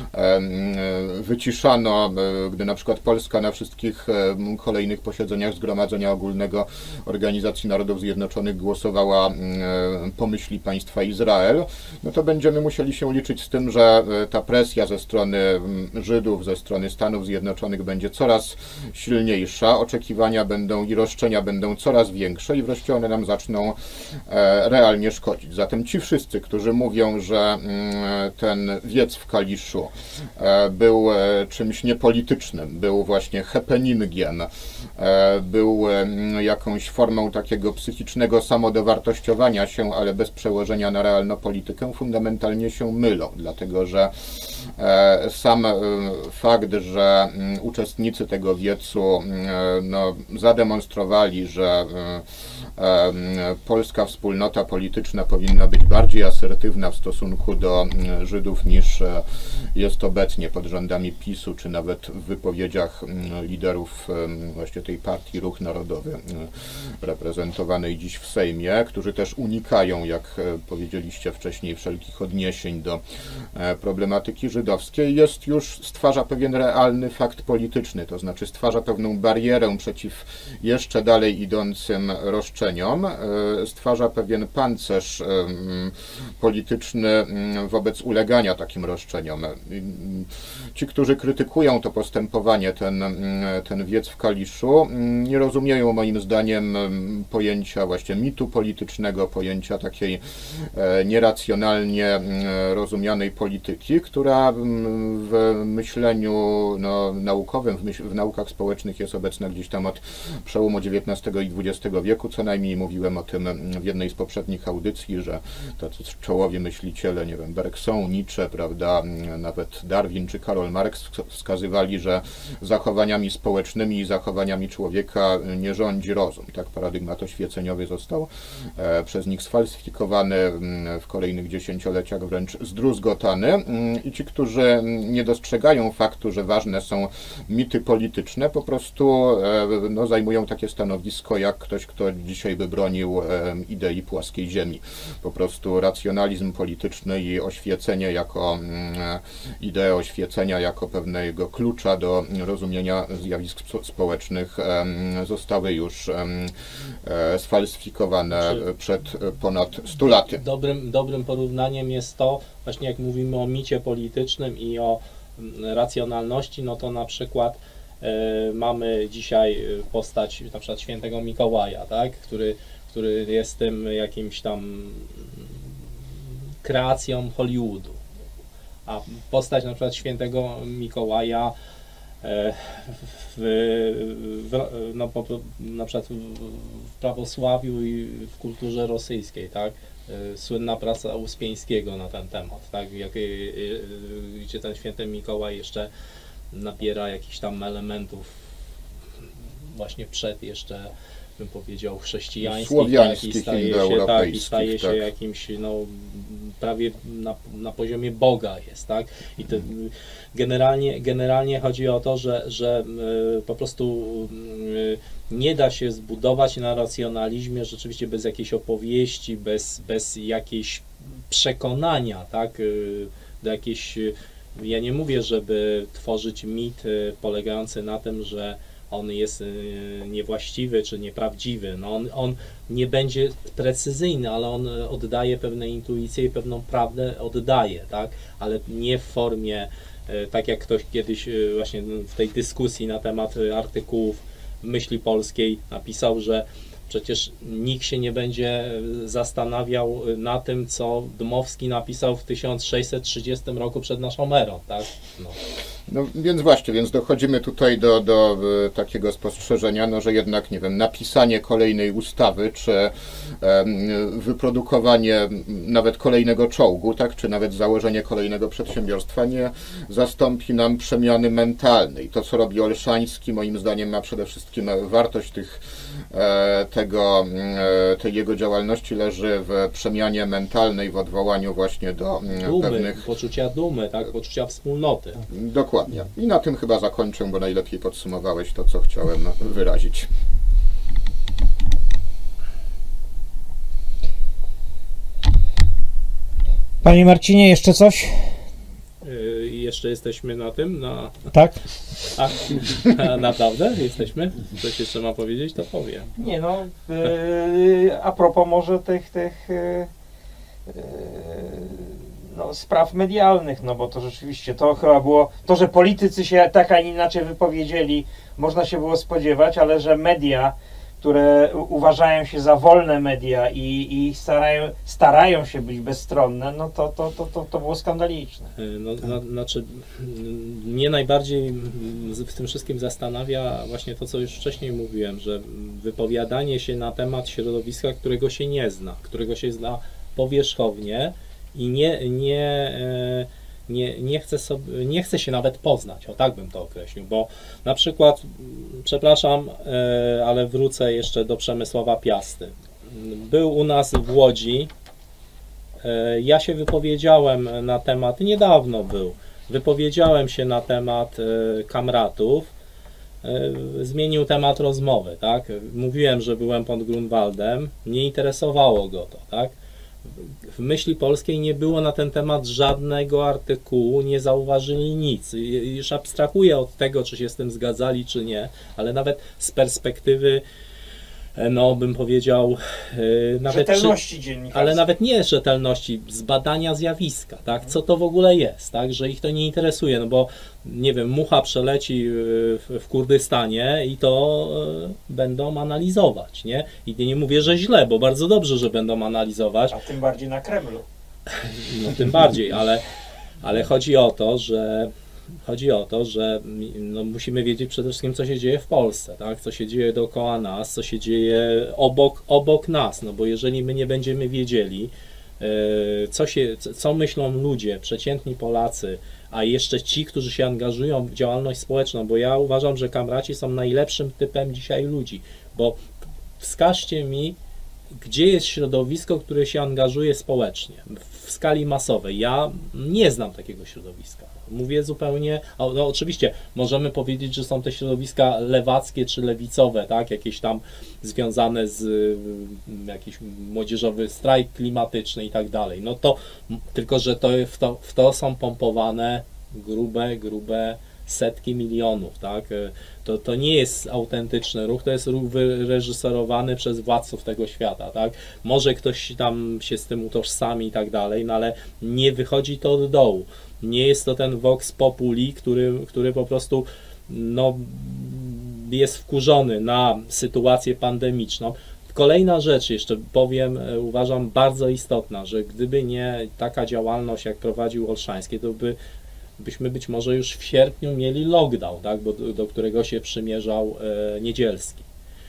wyciszano, gdy na przykład Polska na wszystkich kolejnych posiedzeniach Zgromadzenia Ogólnego Organizacji Narodów Zjednoczonych głosowała po myśli państwa Izrael, no to będziemy musieli się liczyć z tym, że ta presja ze strony Żydów, ze strony Stanów Zjednoczonych będzie coraz silniejsza, oczekiwania będą i roszczenia będą coraz większe i wreszcie one nam zaczną realnie szkodzić. Zatem ci wszyscy, którzy mówią, że ten wiec w Kaliszu był czymś niepolitycznym, był właśnie happeningiem, był jakąś formą takiego psychicznego samodowartościowania się, ale bez przełożenia na realną politykę, fundamentalnie się mylą, dlatego że sam fakt, że uczestnicy tego wiecu no, zademonstrowali, że polska wspólnota polityczna powinna być bardziej asertywna w stosunku do Żydów niż jest obecnie pod rządami PiS-u, czy nawet w wypowiedziach liderów właśnie tej partii Ruch Narodowy reprezentowanej dziś w Sejmie, którzy też unikają, jak powiedzieliście wcześniej, wszelkich odniesień do problematyki żydowskiej, stwarza pewien realny fakt polityczny, to znaczy stwarza pewną barierę przeciw jeszcze dalej idącym roszczeniom, stwarza pewien pancerz polityczny wobec ulegania takim roszczeniom. Ci, którzy krytykują to postępowanie, ten wiec w Kaliszu, nie rozumieją moim zdaniem pojęcia właśnie mitu politycznego, pojęcia takiej nieracjonalnie rozumianej polityki, która w myśleniu no, naukowym, w naukach społecznych jest obecna gdzieś tam od przełomu XIX i XX wieku. Co najmniej mówiłem o tym w jednej z poprzednich audycji, że tacy czołowi myśliciele, nie wiem, Bergson, Nietzsche, prawda, nawet Darwin czy Karol Marx wskazywali, że zachowaniami społecznymi i zachowaniami człowieka nie rządzi rozum. Tak, paradygmat oświeceniowy został przez nich sfalsyfikowany, w kolejnych dziesięcioleciach wręcz zdruzgotany i ci, którzy nie dostrzegają faktu, że ważne są mity polityczne, po prostu no, zajmują takie stanowisko jak ktoś, kto dzisiaj by bronił idei płaskiej ziemi. Po prostu racjonalizm polityczny i oświecenie jako ideę oświecenia jako pewnego klucza do rozumienia zjawisk społecznych zostały już sfalsyfikowane przed ponad 100 laty. Dobrym porównaniem jest to, właśnie jak mówimy o micie politycznym i o racjonalności, no to na przykład mamy dzisiaj postać na przykład świętego Mikołaja, tak? który jest tym jakimś tam kreacją Hollywoodu. A postać na przykład świętego Mikołaja na przykład w prawosławiu i w kulturze rosyjskiej, tak? Słynna praca Uspieńskiego na ten temat, tak? Gdzie ten święty Mikołaj jeszcze nabiera jakichś tam elementów właśnie przed jeszcze, bym powiedział, chrześcijańskich, słowiańskich, i staje się jakimś, no, prawie na poziomie Boga jest, tak? I to generalnie chodzi o to, że po prostu nie da się zbudować na racjonalizmie rzeczywiście bez jakiejś opowieści, bez jakiejś przekonania, tak? Do jakiejś, ja nie mówię, żeby tworzyć mit polegający na tym, że on jest niewłaściwy czy nieprawdziwy. No on nie będzie precyzyjny, ale on oddaje pewne intuicje i pewną prawdę oddaje, tak? Ale nie w formie, tak jak ktoś kiedyś właśnie w tej dyskusji na temat artykułów Myśli Polskiej napisał, że przecież nikt się nie będzie zastanawiał na tym, co Dmowski napisał w 1630 roku przed naszą erą, tak? No więc właśnie, więc dochodzimy tutaj do takiego spostrzeżenia, no, że jednak, nie wiem, napisanie kolejnej ustawy, czy wyprodukowanie nawet kolejnego czołgu, tak, czy nawet założenie kolejnego przedsiębiorstwa nie zastąpi nam przemiany mentalnej. To, co robi Olszański, moim zdaniem ma przede wszystkim wartość tej jego działalności leży w przemianie mentalnej, w odwołaniu właśnie do pewnych... poczucia dumy, tak, poczucia wspólnoty. Dokładnie. I na tym chyba zakończę, bo najlepiej podsumowałeś to, co chciałem wyrazić. Panie Marcinie, jeszcze coś? Jeszcze jesteśmy na tym? Tak? A naprawdę? Jesteśmy? Coś jeszcze ma powiedzieć? To powiem. Nie no, a propos może tych no, spraw medialnych, no bo to rzeczywiście to chyba było, to, że politycy się tak, a nie inaczej wypowiedzieli, można się było spodziewać, ale że media, które uważają się za wolne media i starają się być bezstronne, no to było skandaliczne. Znaczy, mnie najbardziej w tym wszystkim zastanawia właśnie to, co już wcześniej mówiłem, że wypowiadanie się na temat środowiska, którego się nie zna, którego się zna powierzchownie i nie chce się nawet poznać, o tak bym to określił, bo na przykład, przepraszam, ale wrócę jeszcze do Przemysława Piasty. Był u nas w Łodzi, ja się wypowiedziałem na temat, niedawno wypowiedziałem się na temat kamratów, zmienił temat rozmowy, tak? Mówiłem, że byłem pod Grunwaldem, nie interesowało go to, tak? W Myśli Polskiej nie było na ten temat żadnego artykułu, nie zauważyli nic. Już abstrahuję od tego, czy się z tym zgadzali, czy nie, ale nawet z perspektywy, no bym powiedział, nawet rzetelności dziennikarskiej. Ale nawet nie rzetelności, zbadania zjawiska, tak? Co to w ogóle jest, tak? Że ich to nie interesuje, no bo nie wiem, mucha przeleci w Kurdystanie i to będą analizować, nie? I nie mówię, że źle, bo bardzo dobrze, że będą analizować. A tym bardziej na Kremlu. No tym bardziej, ale chodzi o to, że no, musimy wiedzieć przede wszystkim, co się dzieje w Polsce, tak? Co się dzieje dookoła nas, co się dzieje obok nas, no bo jeżeli my nie będziemy wiedzieli, co myślą ludzie, przeciętni Polacy, a jeszcze ci, którzy się angażują w działalność społeczną, bo ja uważam, że kamraci są najlepszym typem dzisiaj ludzi, bo wskażcie mi, gdzie jest środowisko, które się angażuje społecznie, w skali masowej. Ja nie znam takiego środowiska. Mówię zupełnie, no oczywiście możemy powiedzieć, że są te środowiska lewackie czy lewicowe, tak, jakieś tam związane z jakiś młodzieżowy strajk klimatyczny i tak dalej. No to tylko, że w to są pompowane grube setki milionów, tak? To nie jest autentyczny ruch, to jest ruch wyreżyserowany przez władców tego świata, tak? Może ktoś tam się z tym utożsami i tak dalej, no ale nie wychodzi to od dołu. Nie jest to ten vox populi, który po prostu no, jest wkurzony na sytuację pandemiczną. Kolejna rzecz jeszcze powiem, uważam bardzo istotna, że gdyby nie taka działalność, jak prowadził Olszański, to byśmy być może już w sierpniu mieli lockdown, tak, do którego się przymierzał Niedzielski.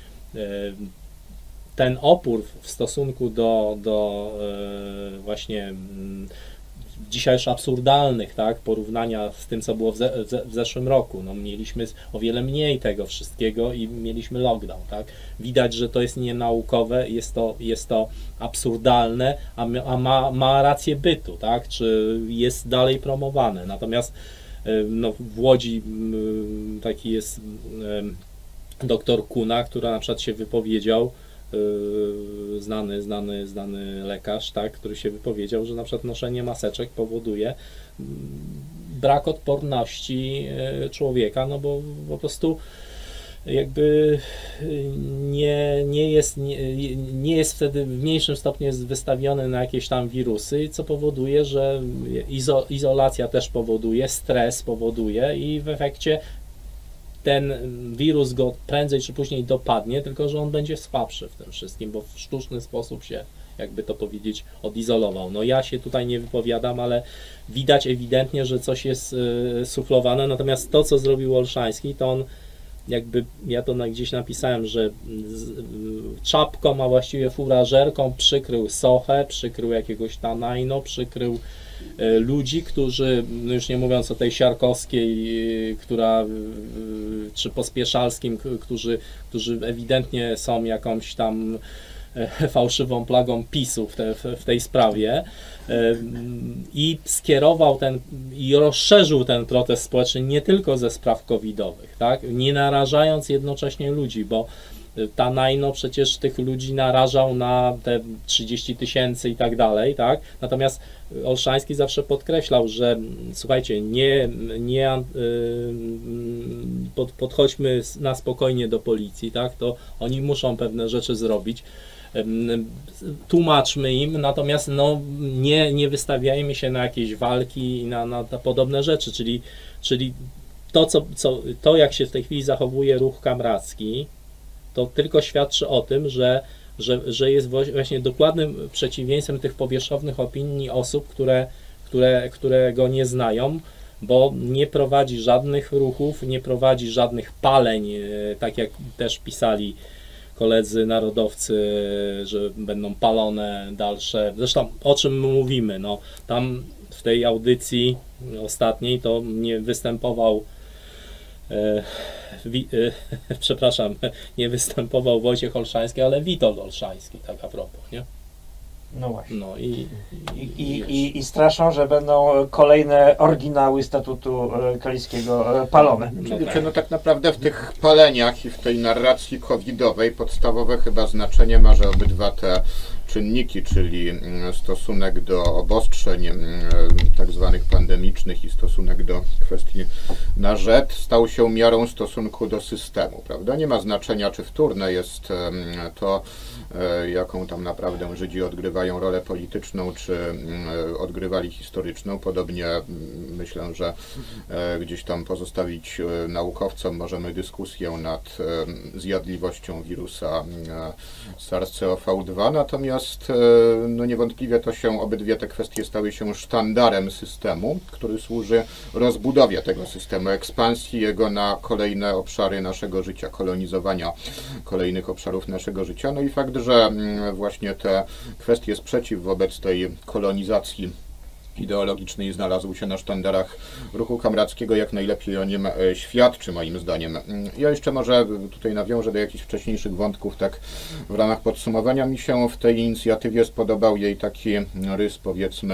Ten opór w stosunku do właśnie dzisiaj już absurdalnych, tak, porównania z tym, co było w zeszłym roku. No, mieliśmy o wiele mniej tego wszystkiego i mieliśmy lockdown, tak. Widać, że to jest nienaukowe, jest to absurdalne, a ma rację bytu, tak, czy jest dalej promowane. Natomiast no, w Łodzi taki jest doktor Kuna, która na przykład się wypowiedział, znany lekarz, tak, który się wypowiedział, że na przykład noszenie maseczek powoduje brak odporności człowieka, no bo po prostu jakby nie jest wtedy w mniejszym stopniu jest wystawiony na jakieś tam wirusy, co powoduje, że izolacja też powoduje, stres powoduje i w efekcie ten wirus go prędzej czy później dopadnie, tylko że on będzie słabszy w tym wszystkim, bo w sztuczny sposób się, jakby to powiedzieć, odizolował. No ja się tutaj nie wypowiadam, ale widać ewidentnie, że coś jest suflowane, natomiast to, co zrobił Olszański, to on jakby, ja to gdzieś napisałem, że czapką, a właściwie furażerką przykrył Sochę, przykrył jakiegoś Tanajno, przykrył ludzi, którzy, no już nie mówiąc o tej Siarkowskiej, która, czy Pospieszalskim, którzy ewidentnie są jakąś tam fałszywą plagą PiS-u w tej sprawie, i skierował i rozszerzył ten protest społeczny nie tylko ze spraw covidowych, tak? Nie narażając jednocześnie ludzi, bo Tanajno przecież tych ludzi narażał na te 30 000 i tak dalej, tak? Natomiast Olszański zawsze podkreślał, że słuchajcie, podchodźmy na spokojnie do policji, tak? To oni muszą pewne rzeczy zrobić. Tłumaczmy im, natomiast no, nie wystawiajmy się na jakieś walki i na podobne rzeczy, czyli to, jak się w tej chwili zachowuje ruch kamracki, to tylko świadczy o tym, że jest właśnie dokładnym przeciwieństwem tych powierzchownych opinii osób, które go nie znają, bo nie prowadzi żadnych ruchów, nie prowadzi żadnych paleń, tak jak też pisali koledzy narodowcy, że będą palone dalsze. Zresztą o czym mówimy? No, tam w tej audycji ostatniej to nie występował przepraszam, nie występował Wojciech Olszański, ale Witold Olszański, tak a propos, nie? No właśnie. No I straszą, że będą kolejne oryginały statutu kaliskiego palone. No tak naprawdę w tych paleniach i w tej narracji covidowej podstawowe chyba znaczenie ma, że obydwa te czynniki, czyli stosunek do obostrzeń tak zwanych pandemicznych i stosunek do kwestii NZ stał się miarą stosunku do systemu, prawda? Nie ma znaczenia, czy wtórne jest to, jaką tam naprawdę Żydzi odgrywają rolę polityczną, czy odgrywali historyczną. Podobnie myślę, że gdzieś tam pozostawić naukowcom możemy dyskusję nad zjadliwością wirusa SARS-CoV-2, natomiast no niewątpliwie to się, obydwie te kwestie stały się sztandarem systemu, który służy rozbudowie tego systemu, ekspansji jego na kolejne obszary naszego życia, kolonizowania kolejnych obszarów naszego życia. No i fakt, że właśnie te kwestie sprzeciw wobec tej kolonizacji ideologicznej znalazł się na sztandarach ruchu kamrackiego, jak najlepiej o nim świadczy, moim zdaniem. Ja jeszcze może tutaj nawiążę do jakichś wcześniejszych wątków, tak w ramach podsumowania. Mi się w tej inicjatywie spodobał jej taki rys, powiedzmy,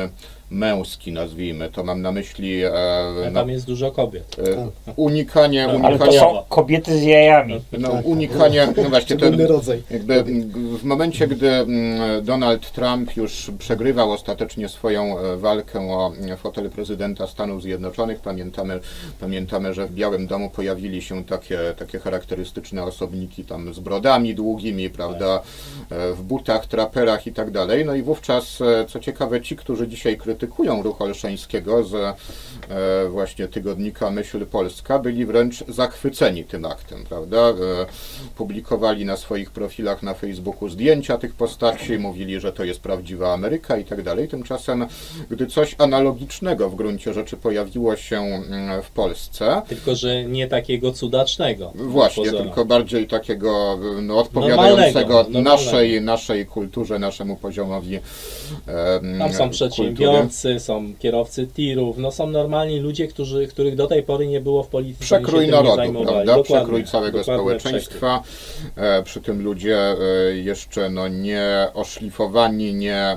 męski, nazwijmy to, mam na myśli Tam jest dużo kobiet. unikanie, Ale to są kobiety z jajami. unikanie, no właśnie, Szczególny rodzaj. jakby w momencie, gdy Donald Trump już przegrywał ostatecznie swoją walkę o fotel prezydenta Stanów Zjednoczonych, pamiętamy, że w Białym Domu pojawili się takie charakterystyczne osobniki tam z brodami długimi, prawda, w butach, traperach i tak dalej. No i wówczas, co ciekawe, ci, którzy dzisiaj krytykują ruch Olszańskiego z właśnie tygodnika Myśl Polska, byli wręcz zachwyceni tym aktem, prawda? Publikowali na swoich profilach na Facebooku zdjęcia tych postaci, mówili, że to jest prawdziwa Ameryka i tak dalej. Tymczasem, gdy coś analogicznego w gruncie rzeczy pojawiło się w Polsce... Tylko, że nie takiego cudacznego. Właśnie, tylko bardziej takiego odpowiadającego naszej kulturze, naszemu poziomowi Tam są przedsiębiorcy, są kierowcy tirów, no są normalni ludzie, których do tej pory nie było w polityce. Przekrój narodu, prawda? Przekrój całego społeczeństwa. Przy tym ludzie jeszcze nie oszlifowani, nie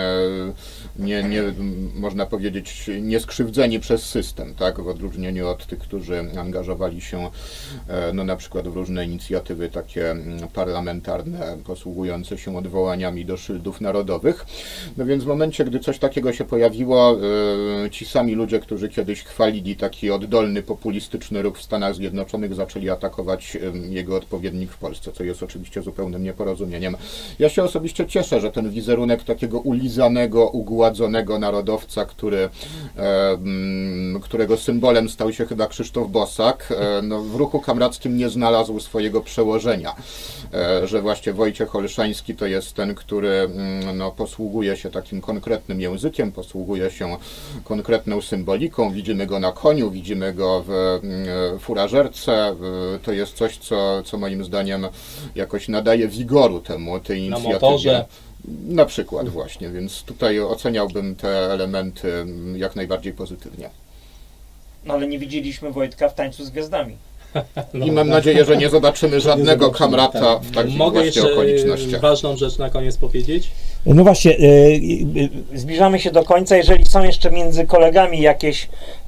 można powiedzieć, nie skrzywdzeni przez system, tak? W odróżnieniu od tych, którzy angażowali się no, na przykład w różne inicjatywy takie parlamentarne, posługujące się odwołaniami do szyldów narodowych. No więc w momencie, gdy coś takiego się pojawiło, ci sami ludzie, którzy kiedyś chwalili taki oddolny, populistyczny ruch w Stanach Zjednoczonych, zaczęli atakować jego odpowiednik w Polsce, co jest oczywiście zupełnym nieporozumieniem. Ja się osobiście cieszę, że ten wizerunek takiego ulizanego, ugładzonego narodowca, którego symbolem stał się chyba Krzysztof Bosak, no, w ruchu kamrackim nie znalazł swojego przełożenia. Że właśnie Wojciech Olszański to jest ten, który no, posługuje się takim konkretnym językiem, posługuje się konkretną symboliką, widzimy go na koniu, widzimy go w furażerce, to jest coś, co moim zdaniem jakoś nadaje wigoru tej inicjatywie. Na motorze. Na przykład właśnie, więc tutaj oceniałbym te elementy jak najbardziej pozytywnie. No ale nie widzieliśmy Wojtka w Tańcu z Gwiazdami. I mam nadzieję, że nie zobaczymy żadnego kamrata w takich właśnie okolicznościach. Mogę ważną rzecz na koniec powiedzieć? No właśnie, zbliżamy się do końca. Jeżeli są jeszcze między kolegami jakieś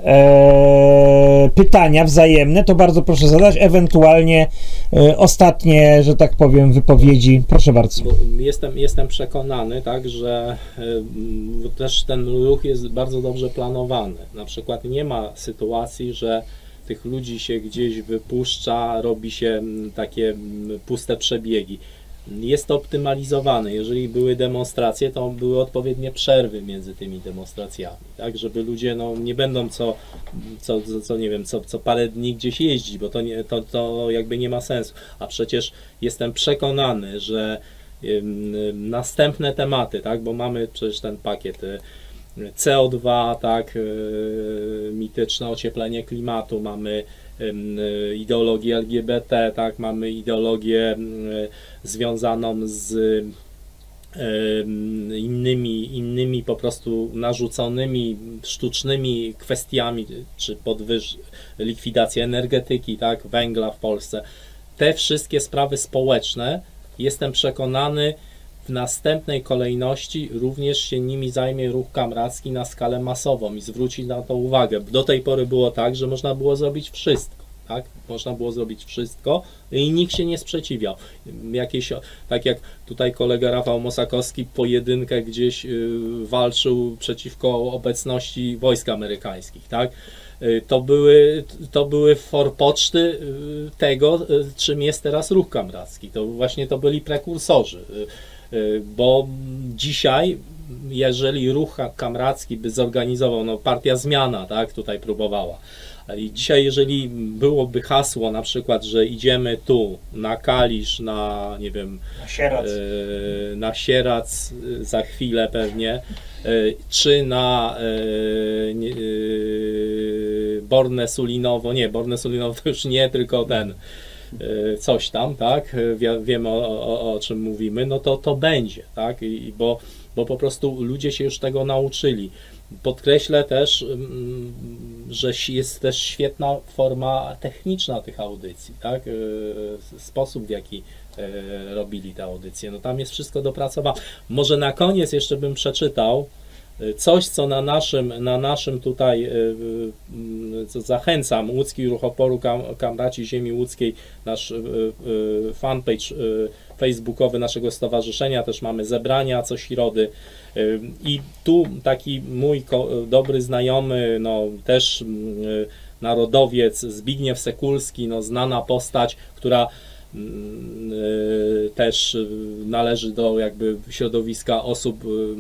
pytania wzajemne, to bardzo proszę zadać. Ewentualnie ostatnie, że tak powiem, wypowiedzi. Proszę bardzo. Bo jestem przekonany, tak, że też ten ruch jest bardzo dobrze planowany. Na przykład nie ma sytuacji, że tych ludzi się gdzieś wypuszcza, robi się takie puste przebiegi. Jest to optymalizowane. Jeżeli były demonstracje, to były odpowiednie przerwy między tymi demonstracjami, tak, żeby ludzie no, nie będą co parę dni gdzieś jeździć, bo to jakby nie ma sensu. A przecież jestem przekonany, że następne tematy, tak, bo mamy przecież ten pakiet CO2, tak, mityczne ocieplenie klimatu, mamy ideologię LGBT, tak, mamy ideologię związaną z innymi po prostu narzuconymi sztucznymi kwestiami, czy likwidacja energetyki, tak, węgla w Polsce. Te wszystkie sprawy społeczne, jestem przekonany, w następnej kolejności również się nimi zajmie ruch kamracki na skalę masową i zwróci na to uwagę. Do tej pory było tak, że można było zrobić wszystko, tak? Można było zrobić wszystko i nikt się nie sprzeciwiał. Tak jak tutaj kolega Rafał Mosakowski pojedynkę gdzieś walczył przeciwko obecności wojsk amerykańskich, tak? To były forpoczty tego, czym jest teraz ruch kamracki. To właśnie to byli prekursorzy. Bo dzisiaj, jeżeli ruch kamracki by zorganizował, no partia Zmiana, tak, tutaj próbowała. I dzisiaj, jeżeli byłoby hasło na przykład, że idziemy tu na Kalisz, na nie wiem, na Sierac za chwilę pewnie, czy na Borne Sulinowo, nie, Borne Sulinowo to już nie, tylko ten coś tam, tak, wiemy o czym mówimy, no to będzie, tak, bo po prostu ludzie się już tego nauczyli. Podkreślę też, że jest też świetna forma techniczna tych audycji, tak, sposób w jaki robili te audycje, no tam jest wszystko dopracowane. Może na koniec jeszcze bym przeczytał coś, co na naszym tutaj, co zachęcam, Łódzki Ruch Oporu, Kamraci Ziemi Łódzkiej, nasz fanpage facebookowy naszego stowarzyszenia, też mamy zebrania co środy i tu taki mój dobry znajomy, no też narodowiec Zbigniew Sekulski, no znana postać, która też należy do jakby środowiska osób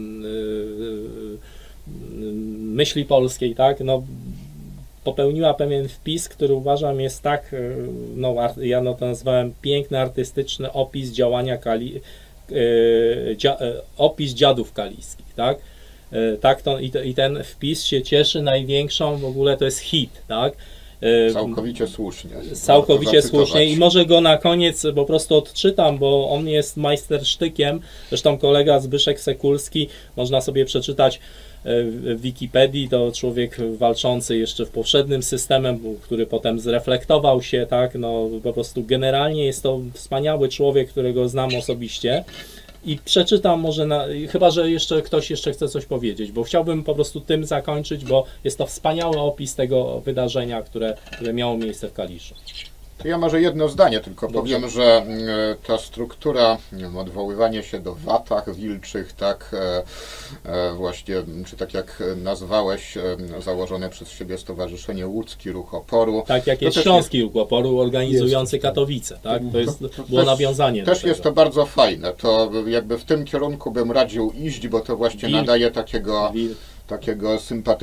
myśli polskiej, tak, no popełniła pewien wpis, który uważam jest tak, no ja to nazwałem piękny, artystyczny opis działania opis dziadów kaliskich, tak, tak to, i ten wpis się cieszy największą, w ogóle to jest hit, tak. Całkowicie słusznie. Całkowicie słusznie i może go na koniec po prostu odczytam, bo on jest majstersztykiem, zresztą kolega Zbyszek Sekulski, można sobie przeczytać w Wikipedii, to człowiek walczący jeszcze w powszednim systemem, który potem zreflektował się, tak, no po prostu generalnie jest to wspaniały człowiek, którego znam osobiście. I przeczytam może, chyba że jeszcze ktoś chce coś powiedzieć, bo chciałbym po prostu tym zakończyć, bo jest to wspaniały opis tego wydarzenia, które miało miejsce w Kaliszu. Ja może jedno zdanie tylko powiem, że ta struktura, odwoływanie się do watach wilczych, tak właśnie, czy tak jak nazwałeś, założone przez siebie Stowarzyszenie Łódzki Ruch Oporu. Tak jak jest Śląski Ruch Oporu organizujący Katowice, tak? Było nawiązanie do tego. Też jest to bardzo fajne, to jakby w tym kierunku bym radził iść, bo to właśnie nadaje takiego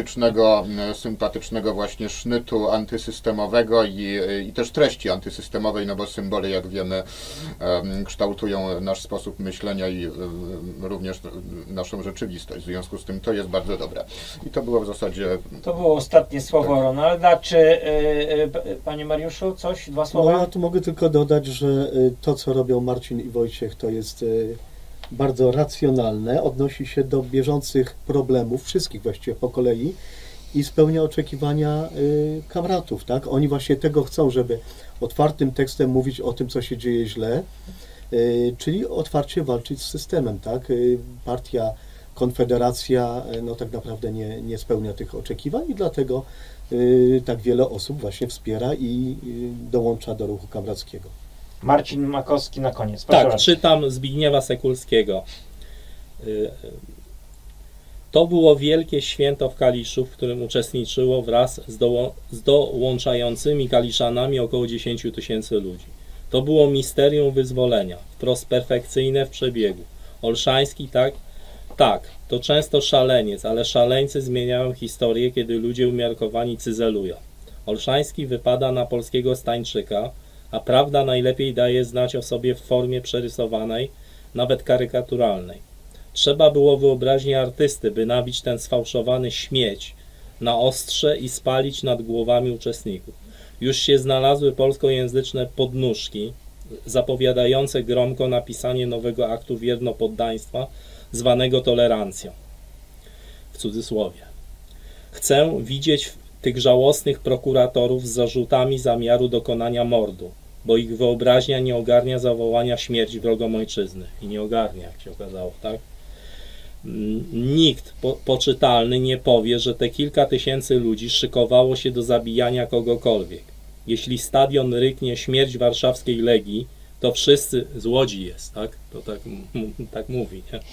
sympatycznego właśnie sznytu antysystemowego i też treści antysystemowej, no bo symbole, jak wiemy, kształtują nasz sposób myślenia i również naszą rzeczywistość. W związku z tym to jest bardzo dobre. I to było w zasadzie... To było ostatnie słowo tak. Ronalda. Czy panie Mariuszu, coś? Dwa słowa? No, ja tu mogę tylko dodać, że to, co robią Marcin i Wojciech, to jest bardzo racjonalne, odnosi się do bieżących problemów, wszystkich właściwie po kolei i spełnia oczekiwania kamratów, tak? Oni właśnie tego chcą, żeby otwartym tekstem mówić o tym, co się dzieje źle, czyli otwarcie walczyć z systemem, tak? Partia, Konfederacja, no tak naprawdę nie spełnia tych oczekiwań i dlatego tak wiele osób właśnie wspiera i dołącza do ruchu kamrackiego. Marcin Makowski na koniec. Proszę tak, bardzo. Czytam Zbigniewa Sekulskiego. To było wielkie święto w Kaliszu, w którym uczestniczyło wraz z dołączającymi Kaliszanami około 10 000 ludzi. To było misterium wyzwolenia, wprost perfekcyjne w przebiegu. Olszański tak, to często szaleniec, ale szaleńcy zmieniają historię, kiedy ludzie umiarkowani cyzelują. Olszański wypada na polskiego Stańczyka, a prawda najlepiej daje znać o sobie w formie przerysowanej, nawet karykaturalnej. Trzeba było wyobraźni artysty, by nabić ten sfałszowany śmieć na ostrze i spalić nad głowami uczestników. Już się znalazły polskojęzyczne podnóżki zapowiadające gromko napisanie nowego aktu wiernopoddaństwa zwanego tolerancją. W cudzysłowie. Chcę widzieć tych żałosnych prokuratorów z zarzutami zamiaru dokonania mordu, bo ich wyobraźnia nie ogarnia zawołania śmierć wrogom ojczyzny. I nie ogarnia, jak się okazało, tak? Nikt poczytalny nie powie, że te kilka tysięcy ludzi szykowało się do zabijania kogokolwiek. Jeśli stadion ryknie śmierć warszawskiej Legii, to wszyscy, z Łodzi jest, tak? To tak mówi, nie?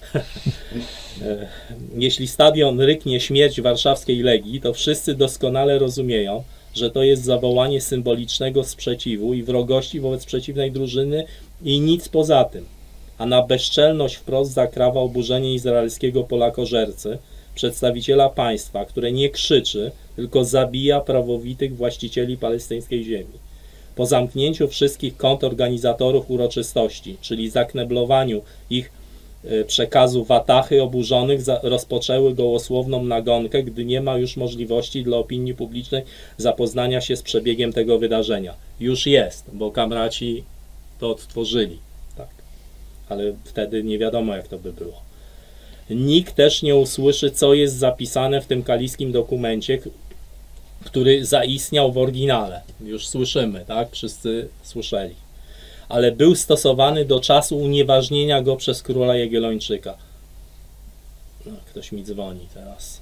Jeśli stadion ryknie śmierć warszawskiej Legii, to wszyscy doskonale rozumieją, że to jest zawołanie symbolicznego sprzeciwu i wrogości wobec przeciwnej drużyny i nic poza tym. A na bezczelność wprost zakrawa oburzenie izraelskiego polakożercy, przedstawiciela państwa, które nie krzyczy, tylko zabija prawowitych właścicieli palestyńskiej ziemi. Po zamknięciu wszystkich kont organizatorów uroczystości, czyli zakneblowaniu ich przekazu watachy oburzonych rozpoczęły gołosłowną nagonkę, gdy nie ma już możliwości dla opinii publicznej zapoznania się z przebiegiem tego wydarzenia. Już jest, bo kamraci to odtworzyli, tak. Ale wtedy nie wiadomo, jak to by było. Nikt też nie usłyszy, co jest zapisane w tym kaliskim dokumencie, który zaistniał w oryginale. Już słyszymy, tak? Wszyscy słyszeli. Ale był stosowany do czasu unieważnienia go przez króla Jagiellończyka. No, ktoś mi dzwoni teraz.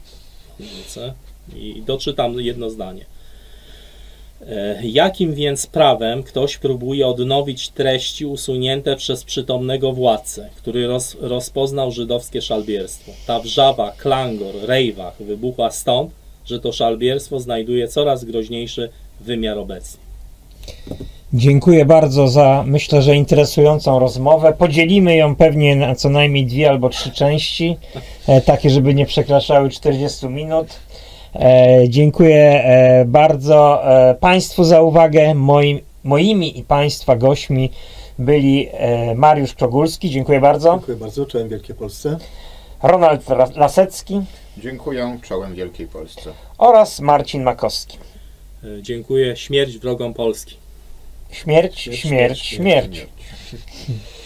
I doczytam jedno zdanie. Jakim więc prawem ktoś próbuje odnowić treści usunięte przez przytomnego władcę, który rozpoznał żydowskie szalbierstwo? Ta wrzawa, klangor, rejwach wybuchła stąd, że to szalbierstwo znajduje coraz groźniejszy wymiar obecnie. Dziękuję bardzo za, myślę, że interesującą rozmowę. Podzielimy ją pewnie na co najmniej 2 albo 3 części, takie, żeby nie przekraczały 40 minut. Dziękuję bardzo Państwu za uwagę. Moimi i Państwa gośćmi byli Mariusz Czogulski, dziękuję bardzo. Dziękuję bardzo, czołem Wielkiej Polsce. Ronald Lasecki. Dziękuję, czołem Wielkiej Polsce. Oraz Marcin Makowski. Dziękuję, śmierć wrogom Polski. Śmierć, śmierć, śmierć.